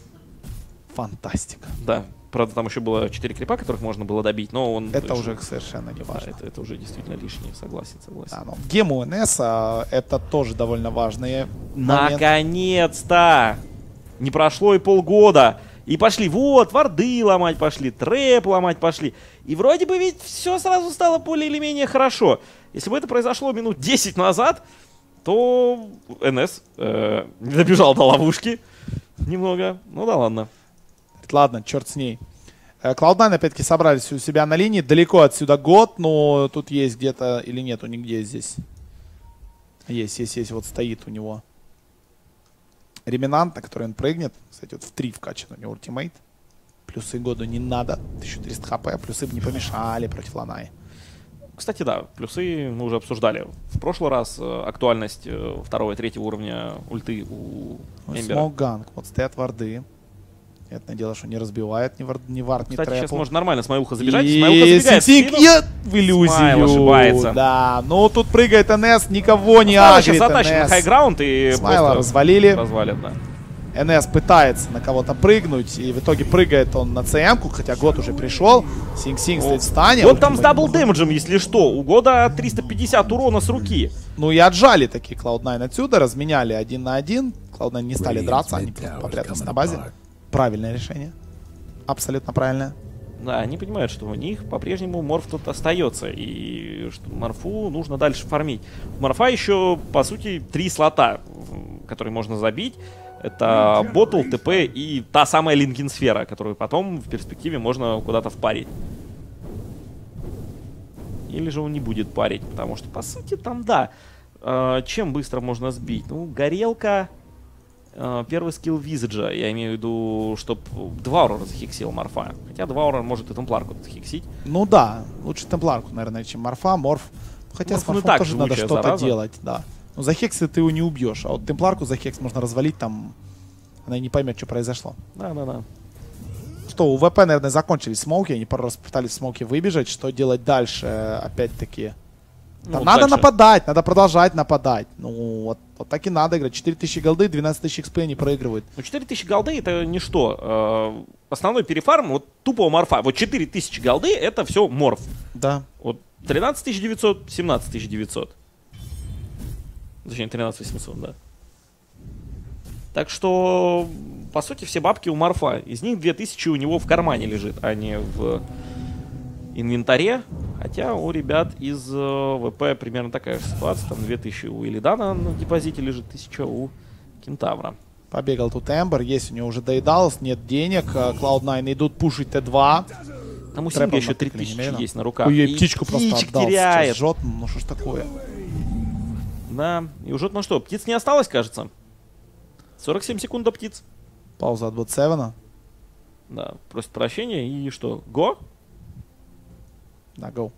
Фантастика. Да, правда, там еще было четыре крипа, которых можно было добить, но он... Это точно- уже совершенно не Да, важно. это, это уже действительно лишнее, согласен, согласен. Да, но гему эн эс а, это тоже довольно важные моменты. Наконец-то! Не прошло и полгода. И пошли, вот, варды ломать пошли, трэп ломать пошли. И вроде бы ведь все сразу стало более или менее хорошо. Если бы это произошло минут десять назад, то эн эс э, не добежал до ловушки немного. Ну да ладно. Ладно, черт с ней. клауд найн опять-таки собрались у себя на линии. Далеко отсюда год, но тут есть где-то или нету нигде здесь. Есть, есть, есть. Вот стоит у него Реминант, на который он прыгнет. Кстати, вот в три вкачан у него ультимейт. Плюсы году не надо. тысяча триста хп. Плюсы бы не помешали против Ланаи. Кстати, да, плюсы мы уже обсуждали. В прошлый раз э, актуальность э, второго и третьего уровня ульты у Эмбера. Смоуганг. Вот стоят варды. Это дело, что не разбивает ни вард, ни вард, ни Кстати, сейчас трэпу. можно нормально Смайлуха забежать. Смайлуха И забегает в Синтинг спину. я в иллюзию. Смайл ошибается. Да, ну тут прыгает эн эс, никого не Смайла сейчас агрит затащит на эн эс. хайграунд и Смайла просто развалили. развалит, да. эн эс пытается на кого-то прыгнуть, и в итоге прыгает он на цэ эм-ку, хотя год уже пришел. Синг-Синг стоит в стане. Вот там с ультимейт дабл нужен. дэмэджем, если что. У года триста пятьдесят урона с руки. Ну и отжали такие клауд найн отсюда, разменяли один на один. клауд найн не стали драться, они просто попрятались на базе. Правильное решение. Абсолютно правильное. Да, они понимают, что у них по-прежнему морф тут остается. И что морфу нужно дальше фармить. У морфа еще, по сути, три слота, в- которые можно забить. Это ботл, ТП и та самая линкин-сфера, которую потом в перспективе можно куда-то впарить. Или же он не будет парить, потому что, по сути, там, да, э, чем быстро можно сбить? Ну, горелка, э, первый скилл Визаджа, я имею в виду, чтоб Дваурор захексил морфа. Хотя Дваурор может и Темпларку захексить. Ну да, лучше темпларку, наверное, чем морфа, морф. Хотя Морф с не морфом так тоже надо живучая что-то зараза. делать, да. Ну за хексы ты его не убьешь, а вот темпларку за хекс можно развалить, там она и не поймет, что произошло. Да-да-да. Что, у ВП, наверное, закончились смоуки, они пару раз пытались в смоуке выбежать, что делать дальше, опять-таки. Ну, Там надо дальше. нападать, надо продолжать нападать. Ну, вот, вот так и надо играть. четыре тысячи голды, двенадцать тысяч экспы они проигрывают. Ну, четыре тысячи голды это ничто. Э, основной перефарм вот тупого морфа. Вот четыре тысячи голды это все морф. Да. Вот тринадцать тысяч девятьсот, семнадцать тысяч девятьсот. Точнее, тринадцать тысяч восемьсот, да. Так что, по сути, все бабки у морфа. Из них две тысячи у него в кармане лежит, а не в инвентаре. Хотя у ребят из э, ВП примерно такая же ситуация. Там две тысячи у Илидана на депозите лежит, тысяча у Кентавра. Побегал тут Эмбер, есть у него уже доедалось, нет денег. клауд найн идут пушить Т два. Там у Трэпом Синга еще три натыкали, тысячи немерено. есть на руках. Ой, И птичку просто птичек отдал. теряет. Сейчас жжет, ну что ж такое. Да, и уже ну что, птиц не осталось, кажется. сорок семь секунд до птиц. Пауза от Ботсевена. Да, просит прощения и что, го? Да, гоу.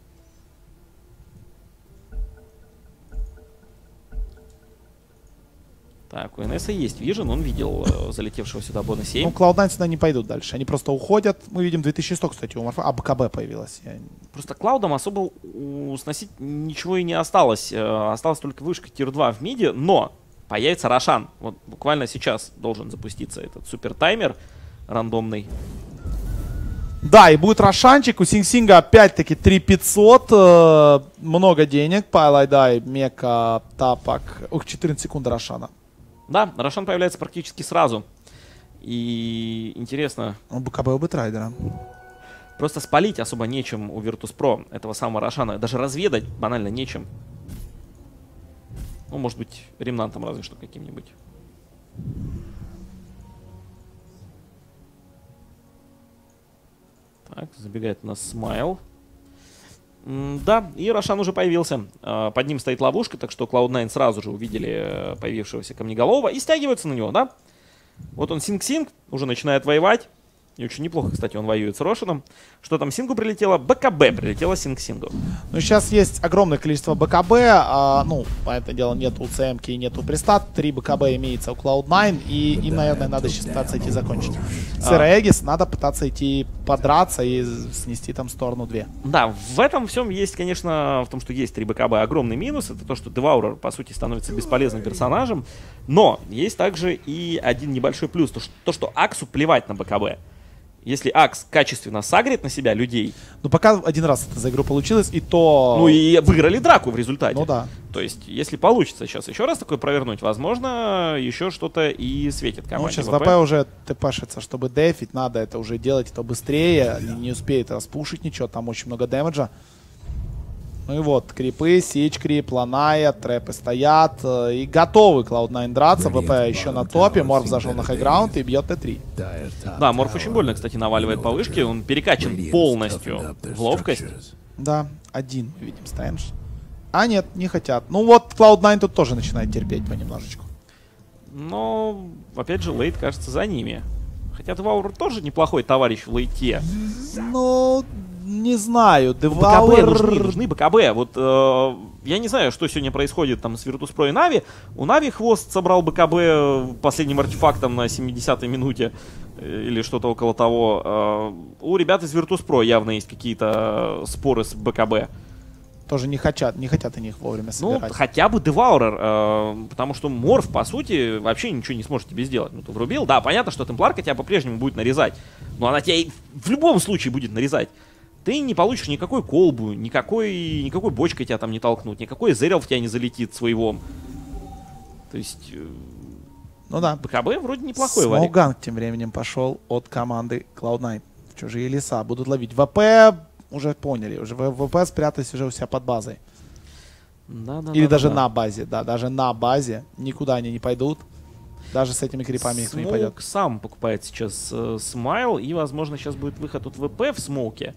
Так, у эн эс есть вижен, он видел э, залетевшего сюда Бона семь. Ну, клауд найн сюда не пойдут дальше. Они просто уходят. Мы видим две тысячи сто, кстати, у Марфа. А БКБ появилась. Я... Просто Клаудом особо у- сносить ничего и не осталось. Э, осталась только вышка тир два в миде, но появится Рошан. Вот буквально сейчас должен запуститься этот супер таймер рандомный. Да, и будет Рошанчик. У Синг-Синга опять-таки три пятьсот. Э, много денег. Пайлайдай, Мека, Тапок. Ух, четырнадцать секунд до Рошана. Да, Рошан появляется практически сразу. И интересно, Он БКБ у Бэтрайдера. просто спалить особо нечем у Virtus.pro этого самого Рошана. Даже разведать банально нечем. Ну, может быть, ремнантом разве что каким-нибудь. Так, забегает у нас Смайл. М, Да, и Рошан уже появился. А, Под ним стоит ловушка, так что клауд найн сразу же увидели э, появившегося Камнеголового и стягиваются на него, да? Вот он Синг-Синг, уже начинает воевать. И очень неплохо, кстати, он воюет с Рошаном. Что там Сингу прилетело? БКБ прилетело Синг-Сингу. Ну, сейчас есть огромное количество БКБ. А, ну, понятное дело, нету ЦМки, нету пристат. Три БКБ имеется у клауд найн. И им, наверное, надо сейчас пытаться идти закончить. Сэра Эгис надо пытаться идти подраться и снести там сторону две. Да, в этом всем есть, конечно, в том, что есть три БКБ, огромный минус. Это то, что Деваурер, по сути, становится бесполезным персонажем. Но есть также и один небольшой плюс. То, что, то, что Аксу плевать на БКБ. Если Акс качественно сагрит на себя людей... Ну, пока один раз это за игру получилось, и то... Ну и выиграли драку в результате. Ну да. То есть, если получится сейчас еще раз такое провернуть, возможно, еще что-то и светит команде. Ну, сейчас ВП. ВП уже тпшится, чтобы дефить, надо это уже делать, это быстрее, не успеет распушить ничего, там очень много дэмэджа. Ну и вот, крипы, сич крип, ланая, трэпы стоят, э, и готовы клауд найн драться, ВП еще на топе, Морф зашел на хайграунд и бьет Т три. Да, Морф очень больно, кстати, наваливает по вышке, он перекачан полностью в ловкость. Да, один мы видим Стэнш. А нет, не хотят. Ну вот, клауд найн тут тоже начинает терпеть понемножечку. Но, опять же, лейт, кажется, за ними. Хотя Деваур тоже неплохой товарищ в лейте. Ну, не знаю, БКБ Девауэр... нужны, нужны БКБ. Вот э, я не знаю, что сегодня происходит там с Virtus.pro и Нави. У Нави хвост собрал БКБ последним артефактом на семидесятой минуте. э, Или что-то около того. Э, у ребят из Virtus.pro явно есть какие-то споры с БКБ. Тоже не хотят, не хотят они их вовремя Ну, собирать. хотя бы Деваурер, э, потому что Морф, по сути, вообще ничего не сможет тебе сделать. Ну, ты врубил, да, понятно, что Темпларка тебя по-прежнему будет нарезать, но она тебя и в любом случае будет нарезать. Ты не получишь никакой колбу, никакой, никакой бочкой тебя там не толкнут, никакой Зерил в тебя не залетит своего. То есть, э, Ну да. БКБ вроде неплохой вариант. Смоуганг тем временем пошел от команды клауд найн. В чужие леса будут ловить. ВП уже поняли, уже ВП спрятались уже у себя под базой. Да, да, Или да, даже да. на базе, да, даже на базе. Никуда они не пойдут. Даже с этими крипами их не пойдет. Смоук сам покупает сейчас э, Смайл, и, возможно, сейчас будет выход от ВП в Смоуке.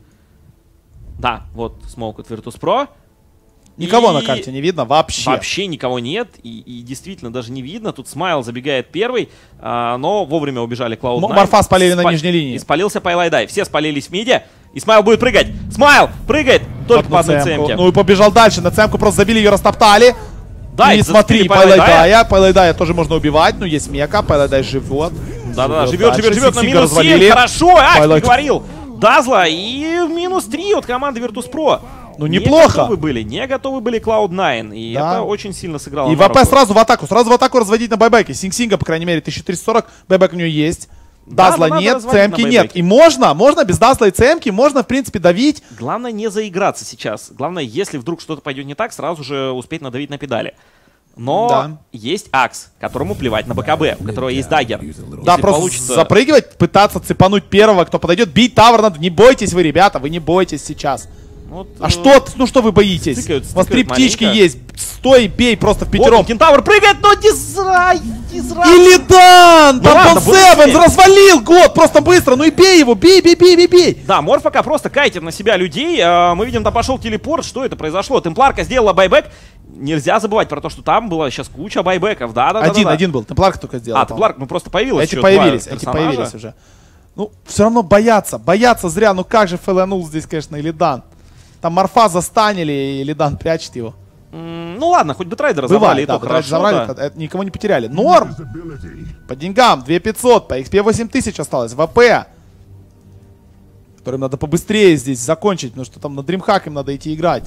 Да, вот Смоук от Virtus.pro. Никого И на карте не видно вообще. Вообще никого нет, и, и действительно даже не видно. Тут Смайл забегает первый, а, но вовремя убежали клауд найн. М- Морфа спалили на нижней линии. И спалился Пайлайдай. Все спалились в миде, и Смайл будет прыгать. Смайл прыгает только Вот по на одной цемку. цемке. Ну и побежал дальше. На цемку просто забили, ее растоптали. Да, и и смотри, зацепили Пайлайдая. Пайлайдая. Пайлайдая тоже можно убивать, но есть мека. Пайлайдай живет. Да-да, живет, дальше. живет, живет на Синг-Синга минус семь. развалили. Хорошо, ах, Пайлайд- ты говорил. Дазла и в минус три от команды Virtus.pro. Ну, Не неплохо. готовы были, не готовы были клауд найн. И Да. это очень сильно сыграло И на ВП руку. сразу в атаку. Сразу в атаку разводить на байбеке. Синг-Синга, по крайней мере, тысяча триста сорок. Байбек у нее есть. Да, Дазла надо нет, разводить цемки на нет. байбеке. И можно, можно без Дазла и цемки, можно, в принципе, давить. Главное не заиграться сейчас. Главное, если вдруг что-то пойдет не так, сразу же успеть надавить на педали. Но Да. есть Акс, которому плевать на БКБ, у которого есть даггер. Да, Если просто получится... запрыгивать, пытаться цепануть первого, кто подойдет. Бить тавер надо. Не бойтесь вы, ребята, вы не бойтесь сейчас. Вот, А э, что, ну что вы боитесь? стыкают, У вас три стыкают птички маленько. есть. Стой, бей просто в Вот пятером. он, Кентавр прыгает, но Дизрай! Дизрай! Или Дан! Ну Там ладно, Бон было Севен быстрее. развалил год просто быстро. Ну и бей его, бей, бей, бей, бей, бей. Да, Морф пока просто кайтит на себя людей. А, мы видим, там пошел телепорт. Что это произошло? Темпларка сделала байбек. Нельзя забывать про то, что там была сейчас куча байбеков. Да, да, да. Один, да, да. один был. Темпларка только сделал. А, Темпларка, ну просто появилась. Эти еще появились, два эти персонажа. появились уже. Ну, все равно боятся, боятся зря. Ну как же фэланул здесь, конечно, Илидан. Там Морфа застанили, и Илидан прячет его. М, Ну ладно, хоть бы трейдера забрали, и да, то хорошо, забрали, да. это, это никого не потеряли. Норм! По деньгам две тысячи пятьсот, по экспе восемь тысяч осталось. ВП, которым надо побыстрее здесь закончить, потому что там на DreamHack им надо идти играть.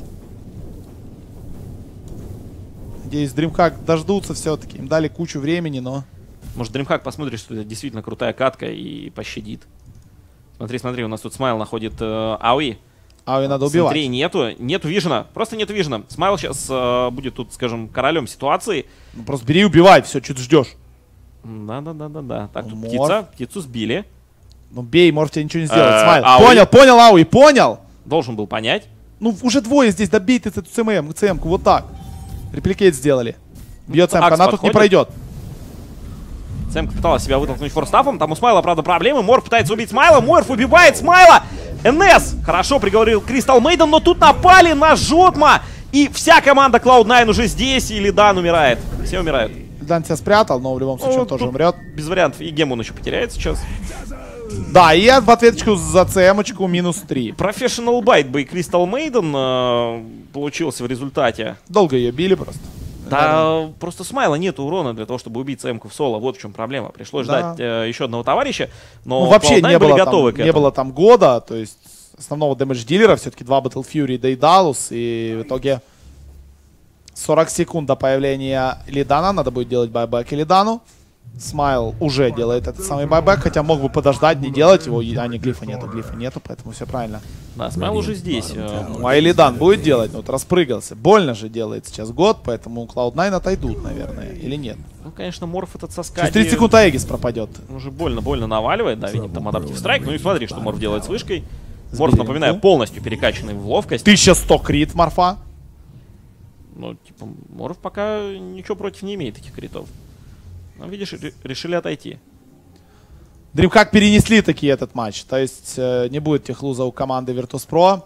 Надеюсь, DreamHack дождутся все-таки. Им дали кучу времени, но... Может, DreamHack посмотрит, что это действительно крутая катка и пощадит. Смотри, смотри, у нас тут Смайл находит э, Ауи. Ауи надо убивать. Смотри, нету, нету вижена, просто нету вижена. Смайл сейчас э, будет тут, скажем, королем ситуации. Ну, просто бери и убивай, все, что ты ждешь. Да-да-да-да-да. Так, Ну, тут Морф. птица, птицу сбили. Ну бей, Морф тебе ничего не сделает. Э, Смайл. Ауи. Понял, понял, Ауи, понял. Должен был понять. Ну, уже двое здесь, добей ты эту ЦМ, ЦМ-ку, вот так. Репликейт сделали. Бьет Ну, ЦМ, Акс она тут не подходит. пройдет. Сэмка пыталась себя вытолкнуть форстафом. Там у Смайла, правда, проблемы. Морф пытается убить Смайла. Морф убивает Смайла. эн эс хорошо приговорил Кристал Мейден, но тут напали на Жотма. И вся команда клауд найн уже здесь. И Лидан умирает. Все умирают. Лидан тебя спрятал, но в любом случае Ну, он тоже тут умрет. Без вариантов. И гем он еще потеряет сейчас. Да, и в ответочку за ЦМ-очку минус три. Professional байт бы и Кристал Мейден э, получился в результате. Долго ее били просто. Да, просто Смайла нет урона для того, чтобы убить Сэмку в соло. Вот в чем проблема. Пришлось Да. ждать э, еще одного товарища. Но Ну, вообще клауд найн не были было, готовы там, к не этому. было там года, то есть основного дэмэдж-дилера, все-таки два Battle Fury и Дейдалус, и в итоге сорок секунд до появления Лидана, надо будет делать байбэк Лидану. Смайл уже делает этот самый байбэк, хотя мог бы подождать, не делать его, а не глифа нету, глифа нету, поэтому все правильно. Да, Смайл уже здесь. э, Ну, а Лидан будет делать, ну вот распрыгался, больно же делает сейчас год, поэтому клауд найн отойдут, наверное, или нет. Ну, конечно, Морф этот со Через Скади тридцать секунд Аегис пропадет. уже больно-больно наваливает, да, видим там Адаптив Страйк. Ну и смотри, что Морф делает с вышкой. Морф, Сбили напоминаю, линку. полностью перекачанный в ловкость. тысяча сто крит Морфа. Ну, типа, Морф пока ничего против не имеет этих критов. Но, видишь, ре- решили отойти. DreamHack перенесли таки этот матч. То есть э, не будет тех луза у команды Virtus.pro.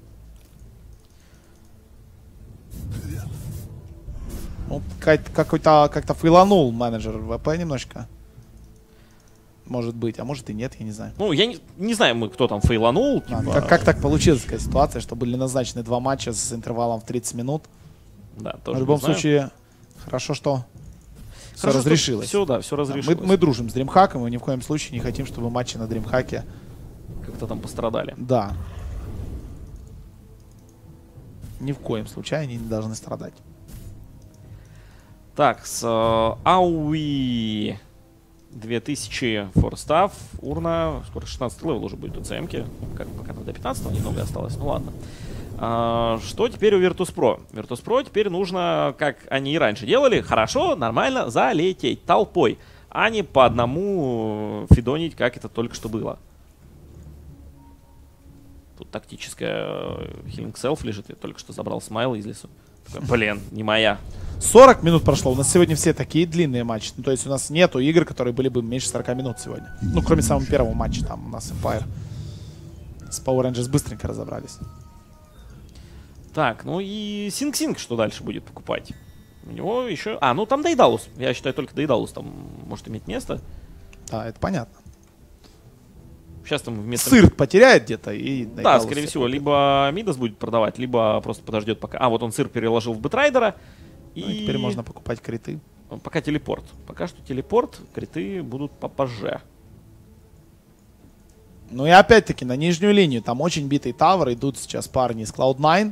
Ну, какой-то какой-то как-то фейланул менеджер ВП немножко. Может быть, а может и нет, я не знаю. Ну, я не, не знаю, мы кто там фейланул. А, типа, как, как так получилась такая ситуация, что были назначены два матча с интервалом в тридцать минут? Да, В тоже любом не знаю. случае, хорошо, что все Хорошо, что разрешилось. Все, да, все Да, разрешилось. мы, мы дружим с DreamHack, и мы ни в коем случае не хотим, чтобы матчи на DreamHack... Как-то там пострадали. Да. Ни в коем случае они не должны страдать. Так, с э, Ауи две тысячи форстав, урна, скоро шестнадцатый левел уже будет у ЦМки. Как, пока до пятнадцатого немного осталось, ну ладно. А, что теперь у Virtus.pro? Virtus.pro теперь нужно, как они и раньше делали, хорошо, нормально залететь толпой, а не по одному фидонить, как это только что было. Тут тактическая Healing Self лежит, я только что забрал Смайл из лесу. Такой, блин, не моя. сорок минут прошло. У нас сегодня все такие длинные матчи. Ну, то есть у нас нету игр, которые были бы меньше сорока минут сегодня. Ну, кроме самого первого матча. Там у нас Empire с Power Rangers быстренько разобрались. Так, ну и Синг-Синг что дальше будет покупать? У него еще... А, ну там Дейдалус. Я считаю, только Дейдалус там может иметь место. Да, это понятно. Сейчас там вместо... Сырт потеряет где-то и... Да, Дейдалус скорее все всего, купит. либо Мидас будет продавать, либо просто подождет пока... А, вот он сыр переложил в Бэтрайдера. И... Ну, и теперь можно покупать криты. Пока телепорт. Пока что телепорт, криты будут попозже. Ну и опять-таки на нижнюю линию. Там очень битый тавр. Идут сейчас парни из клауд найн.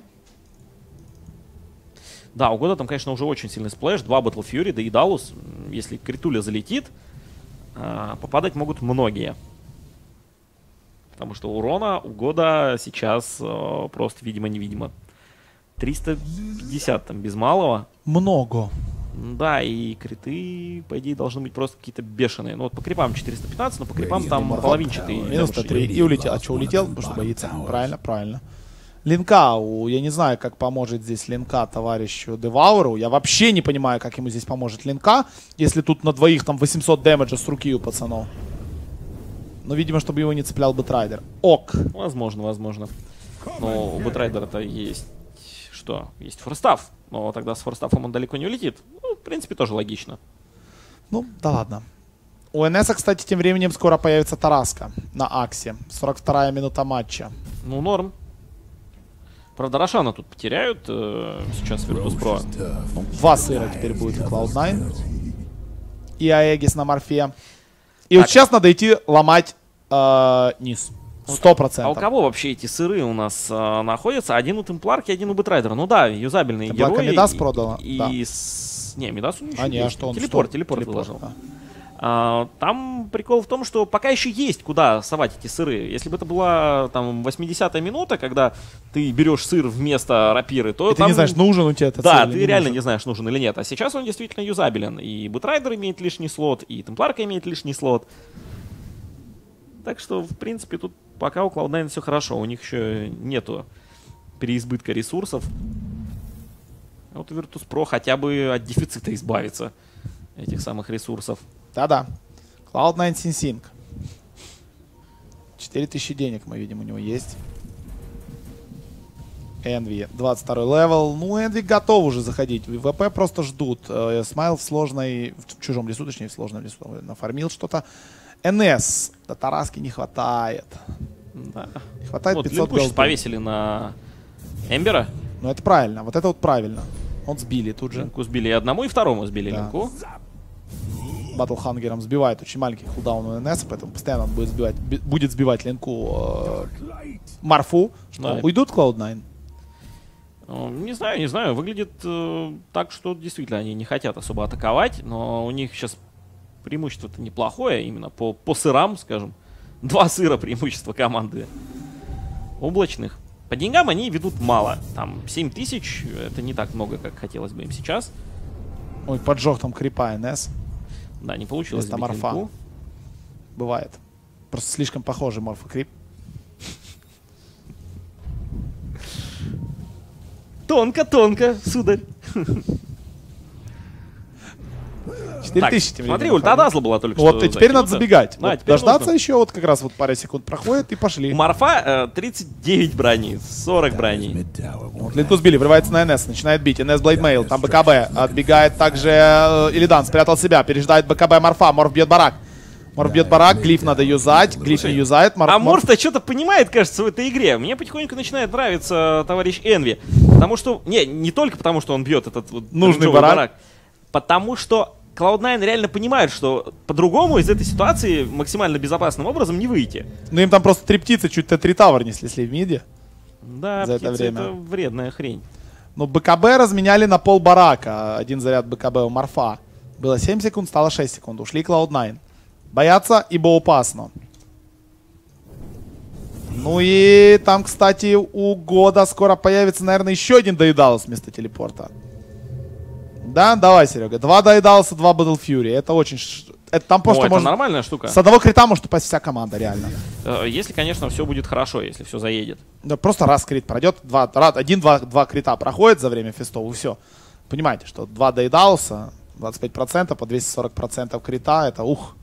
Да, у года там, конечно, уже очень сильный сплэш. Два Battle Fury, да и Далус. Если Критуля залетит, а, попадать могут многие. Потому что урона у года сейчас а, просто видимо-невидимо. триста пятьдесят там без малого. Много. Да, и криты, по идее, должны быть просто какие-то бешеные. Ну вот по крипам четыреста пятнадцать, но по крипам там половинчатые. Минус сто три. И улетел. А что, улетел? Потому что боится. Правильно, правильно. Линка, у, я не знаю, как поможет здесь Линка товарищу Девауру. Я вообще не понимаю, как ему здесь поможет Линка, если тут на двоих там восемьсот дэмэджа с руки у пацанов. Но, видимо, чтобы его не цеплял Бэтрайдер. Ок. Возможно, возможно. Но у Бэтрайдера-то есть... Что? Есть форстав. Но тогда с форстафом он далеко не улетит. Ну, в принципе, тоже логично. Ну, да ладно. У эн эс, кстати, тем временем скоро появится Тараска на Аксе. сорок вторая минута матча. Ну, норм. Правда, Рошана тут потеряют э, сейчас Virtus.pro. Ну, два сыра теперь будет у клауд найн. И Аегис на морфе. И так. Вот сейчас надо идти ломать э, низ. Сто процентов. А у кого вообще эти сыры у нас э, находятся? Один у Темпларки, один у Бэтрайдера. Ну да, юзабельные Темпларка герои. Мидас продала. И, да. и с... Не, Мидас у него а, не, а что он? Телепорт, что? телепорт, телепорт выложил. Да. А, там прикол в том, что пока еще есть куда совать эти сыры. Если бы это была там восьмидесятая минута, когда ты берешь сыр вместо рапиры, то и там... ты не знаешь, нужен у тебя этот да, сыр ты не реально нужен. не знаешь, нужен или нет. А сейчас он действительно юзабелен. И Бэтрайдер имеет лишний слот, и Темпларка имеет лишний слот. Так что, в принципе, тут пока у клауд найн все хорошо. У них еще нету переизбытка ресурсов. А вот Virtus.pro хотя бы от дефицита избавиться этих самых ресурсов. Да-да. клауд найн Синсинг. четыре тысячи денег, мы видим, у него есть. Энви, двадцать второй левел. Ну, Энви готов уже заходить. ВП просто ждут. Смайл в сложной, в чужом лесу, точнее, в сложном лесу нафармил что-то. эн-эс. До Тараски не хватает. Да. Не хватает вот, пятьсот голды. голды. Повесили на Эмбера. Ну, это правильно. Вот это вот правильно. Он сбили тут же. Линку сбили и одному, и второму сбили да. линку. Батлхангером сбивает очень маленький кулдаун у эн-эс, поэтому постоянно он будет сбивать, будет сбивать линку э, Марфу. Что, да. Уйдут клауд найн? Не знаю, не знаю. Выглядит э, так, что действительно они не хотят особо атаковать, но у них сейчас преимущество-то неплохое, именно по, по сырам, скажем. Два сыра преимущества команды облачных. По деньгам они ведут мало. Там семь тысяч, это не так много, как хотелось бы им сейчас. Ой, поджег там крипа эн-эс. Да, не получилось сбить линку. Бывает. Просто слишком похожий морф и крип. Тонко-тонко, сударь. четыре тысячи тем смотри, ульта Дазла была только вот, что. Вот, и теперь надо забегать. Да, вот, теперь дождаться нужно. еще, вот как раз вот пара секунд проходит, и пошли. У Марфа э, тридцать девять броней, сорок броней. Вот, линку сбили, врывается на эн-эс, начинает бить. эн-эс Блейдмейл, там БКБ. Отбегает также э, Илидан, спрятал себя, пережидает БКБ Марфа. Морф бьет барак. Морф бьет барак, глиф надо юзать, глиф Слушай, не юзает. Морф, а Морф-то что-то понимает, кажется, в этой игре. Мне потихоньку начинает нравиться товарищ Энви. Потому что, не, не только потому, что он бьет этот вот нужный барак. барак. Потому что клауд найн реально понимает, что по-другому из этой ситуации максимально безопасным образом не выйти. Ну им там просто три птицы чуть Т-три тавер не снесли в миде. Да, за птицы это время. Это вредная хрень. Ну БКБ разменяли на пол барака. Один заряд БКБ у Морфа. Было семь секунд, стало шесть секунд. Ушли клауд найн. Боятся, ибо опасно. Ну и там, кстати, у Года скоро появится, наверное, еще один доедалус вместо телепорта. Да, давай, Серега. Два доедалуса, два Battle Fury. Это очень... Это там просто О, это можно... нормальная штука. С одного крита может упасть вся команда, реально. Если, конечно, все будет хорошо, если все заедет. Да, просто раз крит пройдет, два, один-два два крита проходит за время фестов, и все. Понимаете, что два доедалуса, двадцать пять процентов по двести сорок процентов крита, это ух.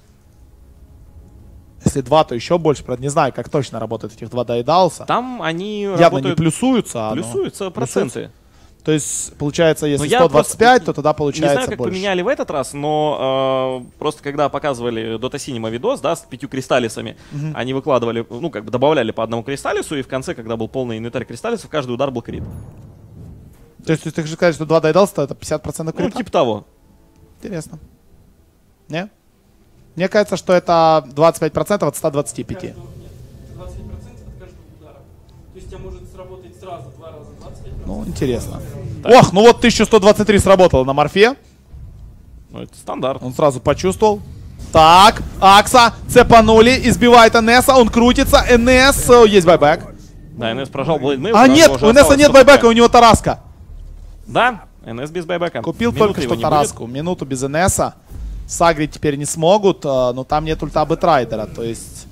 Если два, то еще больше. Правда, не знаю, как точно работают этих два доедалса. Там они явно не плюсуются. Плюсуются проценты. Плюсуются. То есть, получается, если сто двадцать пять, то тогда получается больше. Не знаю, как больше. поменяли в этот раз, но э, просто когда показывали Dota Cinema видос, да, с пятью кристаллисами, угу. они выкладывали, ну, как бы добавляли по одному кристаллису, и в конце, когда был полный инвентарь кристаллисов, каждый удар был крит. То есть, ты хочешь сказать, что два доедалса, это пятьдесят процентов крита? Ну, типа того. Интересно. Не? Мне кажется, что это двадцать пять процентов от ста двадцати пяти. двадцать пять процентов от каждого удара. То есть у тебя может сработать сразу два раза двадцать пять процентов. Ну, интересно. Так. Ох, ну вот тысяча сто двадцать три сработало на Морфе. Ну, это стандарт. Он сразу почувствовал. Так, Акса цепанули, избивает эн-эс, он крутится, эн-эс, есть байбэк. Да, эн-эс прожал Блейдмейл. А нет, у эн-эса нет байбэка, у него Тараска. Да, эн-эс без байбэка. Купил Минуты только что Тараску, минуту без эн-эса. Сагрить теперь не смогут, но там нет ульта Бэтрайдера, то есть...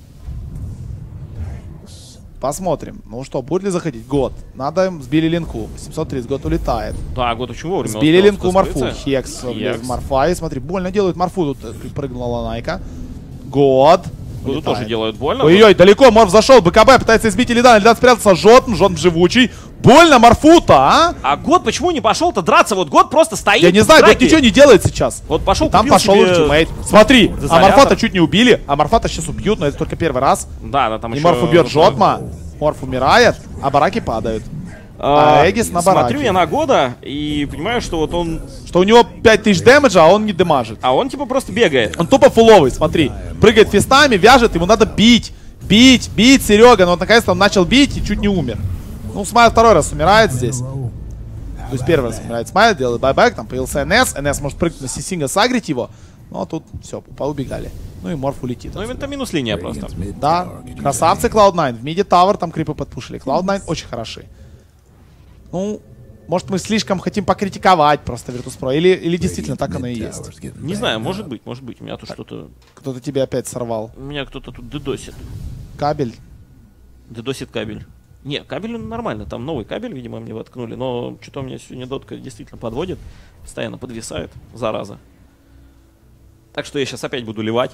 Посмотрим. Ну что, будет ли заходить? Год. Надо, сбили линку. семьсот тридцать, Год улетает. Да, Год очень вовремя. Сбили линку Морфу. Хекс без Морфа. И смотри, больно делают Морфу. Тут прыгнула Найка. Год. Году тоже делают больно. Ой-ой, далеко Морф зашел. БКБ пытается избить Илидан. Илидан спрятался. Жотн, Жотн живучий. Больно Морфу-то, а? А Год почему не пошел-то драться? Вот Год просто стоит. Я не знаю, Год ничего не делает сейчас. Вот пошел, там пошел ультимейт. Смотри, а Морфа-то чуть не убили. А Морфа-то сейчас убьют, но это только первый раз. Да, да, там и еще... Морф убьет Жотма. Морф умирает, а бараки падают. А Эгис на бараке. Смотрю я на Года и понимаю, что вот он... Что у него пять тысяч дэмэджа, а он не дэмажит. А он типа просто бегает. Он тупо фуловый, смотри. Прыгает фистами, вяжет, ему надо бить. Бить, бить, Серега. Но вот наконец-то он начал бить и чуть не умер. Ну, Смайл второй раз умирает здесь. То есть первый раз умирает Смайл, делает байбэк, там появился эн эс. эн эс может прыгнуть на Сисинга, сагрить его. Но тут все, поубегали. Ну и Морф улетит. Ну, это минус линия просто. Да, красавцы клауд найн. В миде Тавер там крипы подпушили. клауд найн очень хороши. Ну, может мы слишком хотим покритиковать просто Virtus.pro. Или, или действительно так оно и есть. Не знаю, может быть, может быть. У меня тут что-то... Кто-то тебе опять сорвал. У меня кто-то тут дедосит. Кабель. Дедосит кабель. Не, кабель нормально. Там новый кабель, видимо, мне воткнули. Но что-то у меня сегодня дотка действительно подводит. Постоянно подвисает. Зараза. Так что я сейчас опять буду ливать.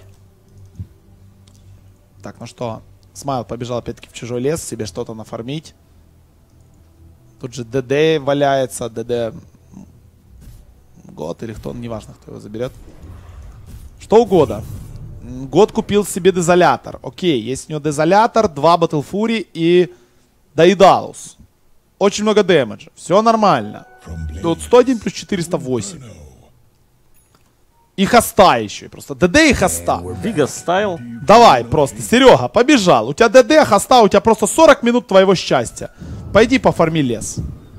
Так, ну что, Смайл побежал опять-таки в чужой лес, себе что-то нафармить. Тут же ДД валяется, ДД... Год или кто, неважно, кто его заберет. Что угодно. Год купил себе дезолятор. Окей, есть у него дезолятор, два Battle Fury и Daedalus. Очень много дэмэджа. Все нормально. Тут сто один плюс четыреста восемь. И хоста еще. Просто ДД и хоста. Бига стайл. Давай просто, Серега, побежал. У тебя ДД, хоста, у тебя просто сорок минут твоего счастья. Пойди пофарми лес.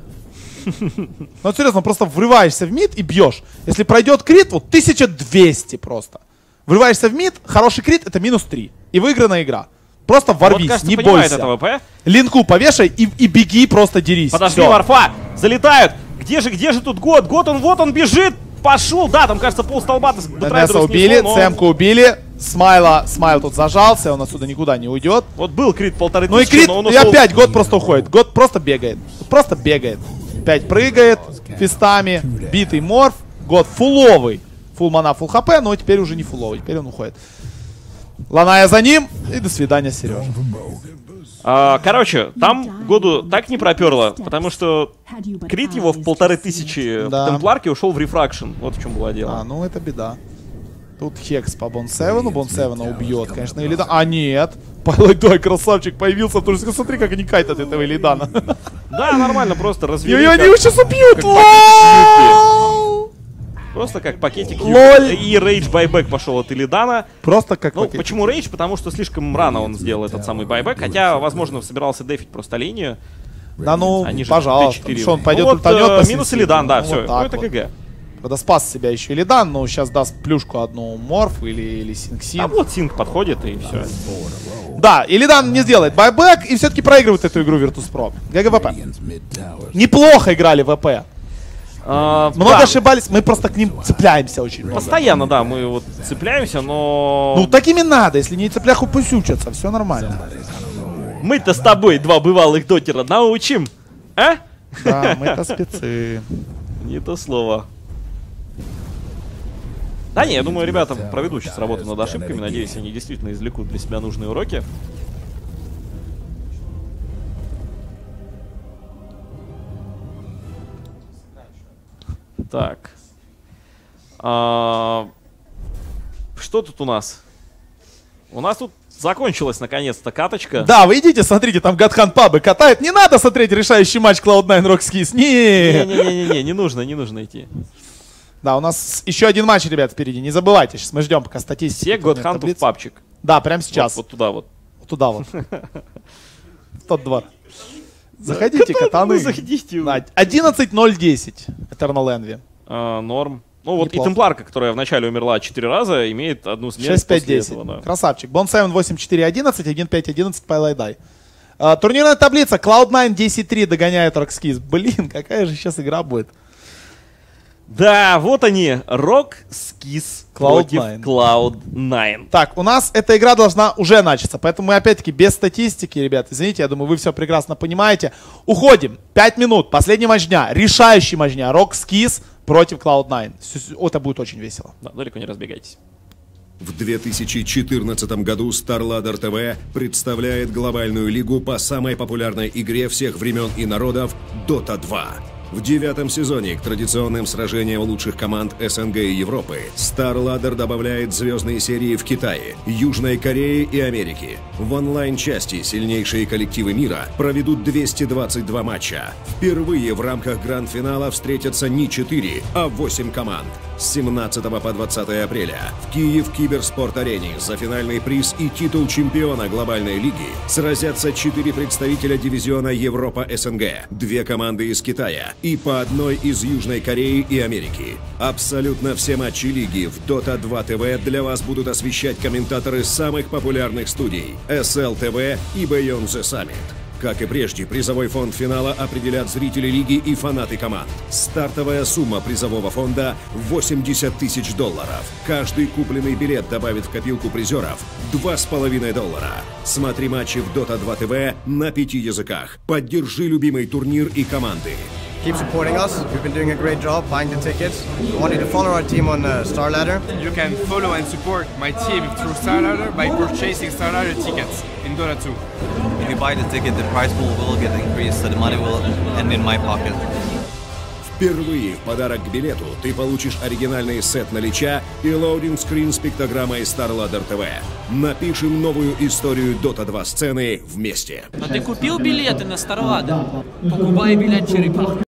Ну серьезно, просто врываешься в мид и бьешь. Если пройдет крит, вот тысяча двести просто. Врываешься в мид, хороший крит, это минус три. И выигранная игра. Просто ворвись, вот, кажется, не бойся. Это ВП. Линку повешай и, и беги, просто дерись. Подожди, Варфа, залетают. Где же, где же тут Год? Год, он вот, он бежит. Пошел, да, там, кажется, пол столба. эн эс убили, но... Сэмку убили. Смайла, Смайл тут зажался, он отсюда никуда не уйдет. Вот был крит полторы тысячи, ну и крит, но он ушел... и опять Год просто уходит. Год просто бегает. Просто бегает. Опять прыгает фистами. Битый Морф. Год фуловый. Фул мана, фул хп, но теперь уже не фуловый. Теперь он уходит. Ланая за ним. И до свидания, Сережа. А, короче, там Году так не проперло, потому что крит его в полторы тысячи да. в темпларке ушел в рефракшн. Вот в чем было дело. А, ну это беда. Тут Хекс по Бон Севену. Бон Севена убьет, конечно, Илидана. А, нет. Пайлайдой, красавчик, появился. Тоже смотри, как они кайтят этого Илидана. Да, нормально, просто развели. И они его сейчас убьют! Просто как пакетик Лоль. И рейдж байбек пошел от Илидана. Просто как Ну, пакетик. почему рейдж? Потому что слишком рано он сделал этот самый байбек. Хотя, возможно, собирался дефить просто линию. Да ну, Они пожалуйста. Что, он пойдет ну, вот, ультанет? Минус Илидан, да, ну, все. Вот ну, это вот. ГГ. Правда, спас себя еще Илидан, но сейчас даст плюшку одну Морф или, или Синг-Синг. А вот Синг подходит и все. Да, Илидан не сделает байбек и все-таки проигрывает эту игру Virtus.pro. ГГВП. Неплохо играли ВП. А, много да. ошибались, мы просто к ним цепляемся очень много. Постоянно, да, мы вот цепляемся, но... Ну, такими надо, если не цепляху, пусть учатся, все нормально. Мы-то с тобой, два бывалых дотера, научим, а? Да, мы-то спецы. Не то слово. Да не, я думаю, ребята проведут сейчас работу над ошибками, надеюсь, они действительно извлекут для себя нужные уроки. Так. А, что тут у нас? У нас тут закончилась наконец-то каточка. Да, вы идите, смотрите, там Гадхан пабы катает. Не надо смотреть решающий матч клауд найн Rockskis. Не. Не-не-не, не нужно, не нужно идти. Да, у нас еще один матч, ребят, впереди. Не забывайте, сейчас мы ждем, пока статистика. Все Годханту в папчик. Да, прямо сейчас. Вот, вот туда вот. Вот туда вот. Тот двор. Заходите, катаны. Заходите. одиннадцать ноль десять. Eternal Envy. А, норм. Ну вот Неплохо. и Темпларка, которая вначале умерла четыре раза, имеет одну смерть шесть пять после десять. этого, да. Красавчик. Бон Севен восемь четыре одиннадцать, один пять одиннадцать, Пайлайдай. А, турнирная таблица. клауд найн десять три догоняет Rockskis. Блин, какая же сейчас игра будет. Да, вот они. Rockskis клауд против найн. клауд найн. Так, у нас эта игра должна уже начаться, поэтому мы опять-таки без статистики, ребят, извините, я думаю, вы все прекрасно понимаете. Уходим. пять минут, последний матч дня, решающий матч дня. Rockskis против клауд найн. Это будет очень весело. Да, далеко не разбегайтесь. В две тысячи четырнадцатом году StarLadder ти ви представляет глобальную лигу по самой популярной игре всех времен и народов дота два. В девятом сезоне к традиционным сражениям лучших команд СНГ и Европы StarLadder добавляет звездные серии в Китае, Южной Корее и Америке. В онлайн-части сильнейшие коллективы мира проведут двести двадцать два матча. Впервые в рамках гранд-финала встретятся не четыре, а восемь команд. С семнадцатого по двадцатое апреля в Киев Киберспорт-арене за финальный приз и титул чемпиона глобальной лиги сразятся четыре представителя дивизиона Европа-СНГ, две команды из Китая и по одной из Южной Кореи и Америки. Абсолютно все матчи лиги в Дота два тэ вэ для вас будут освещать комментаторы самых популярных студий эс эл тэ вэ и Beyond the Summit. Как и прежде, призовой фонд финала определят зрители лиги и фанаты команд. Стартовая сумма призового фонда – восемьдесят тысяч долларов. Каждый купленный билет добавит в копилку призеров два с половиной доллара. Смотри матчи в Дота два тэ вэ на пяти языках. Поддержи любимый турнир и команды. Keep supporting us. We've been doing a great job buying the tickets. We want you to follow our team on uh, StarLadder. You can follow and support my team through StarLadder by purchasing StarLadder tickets in Dota two. If you buy the ticket, the prize pool will get increased, so the money will end in my pocket. Впервые в подарок к билету ты получишь оригинальный сет налича и лоудинг-скрин с пиктограммой StarLadder тэ вэ. Напишем новую историю Дота два сцены вместе. А ты купил билеты на StarLadder? Покупай билет черепах.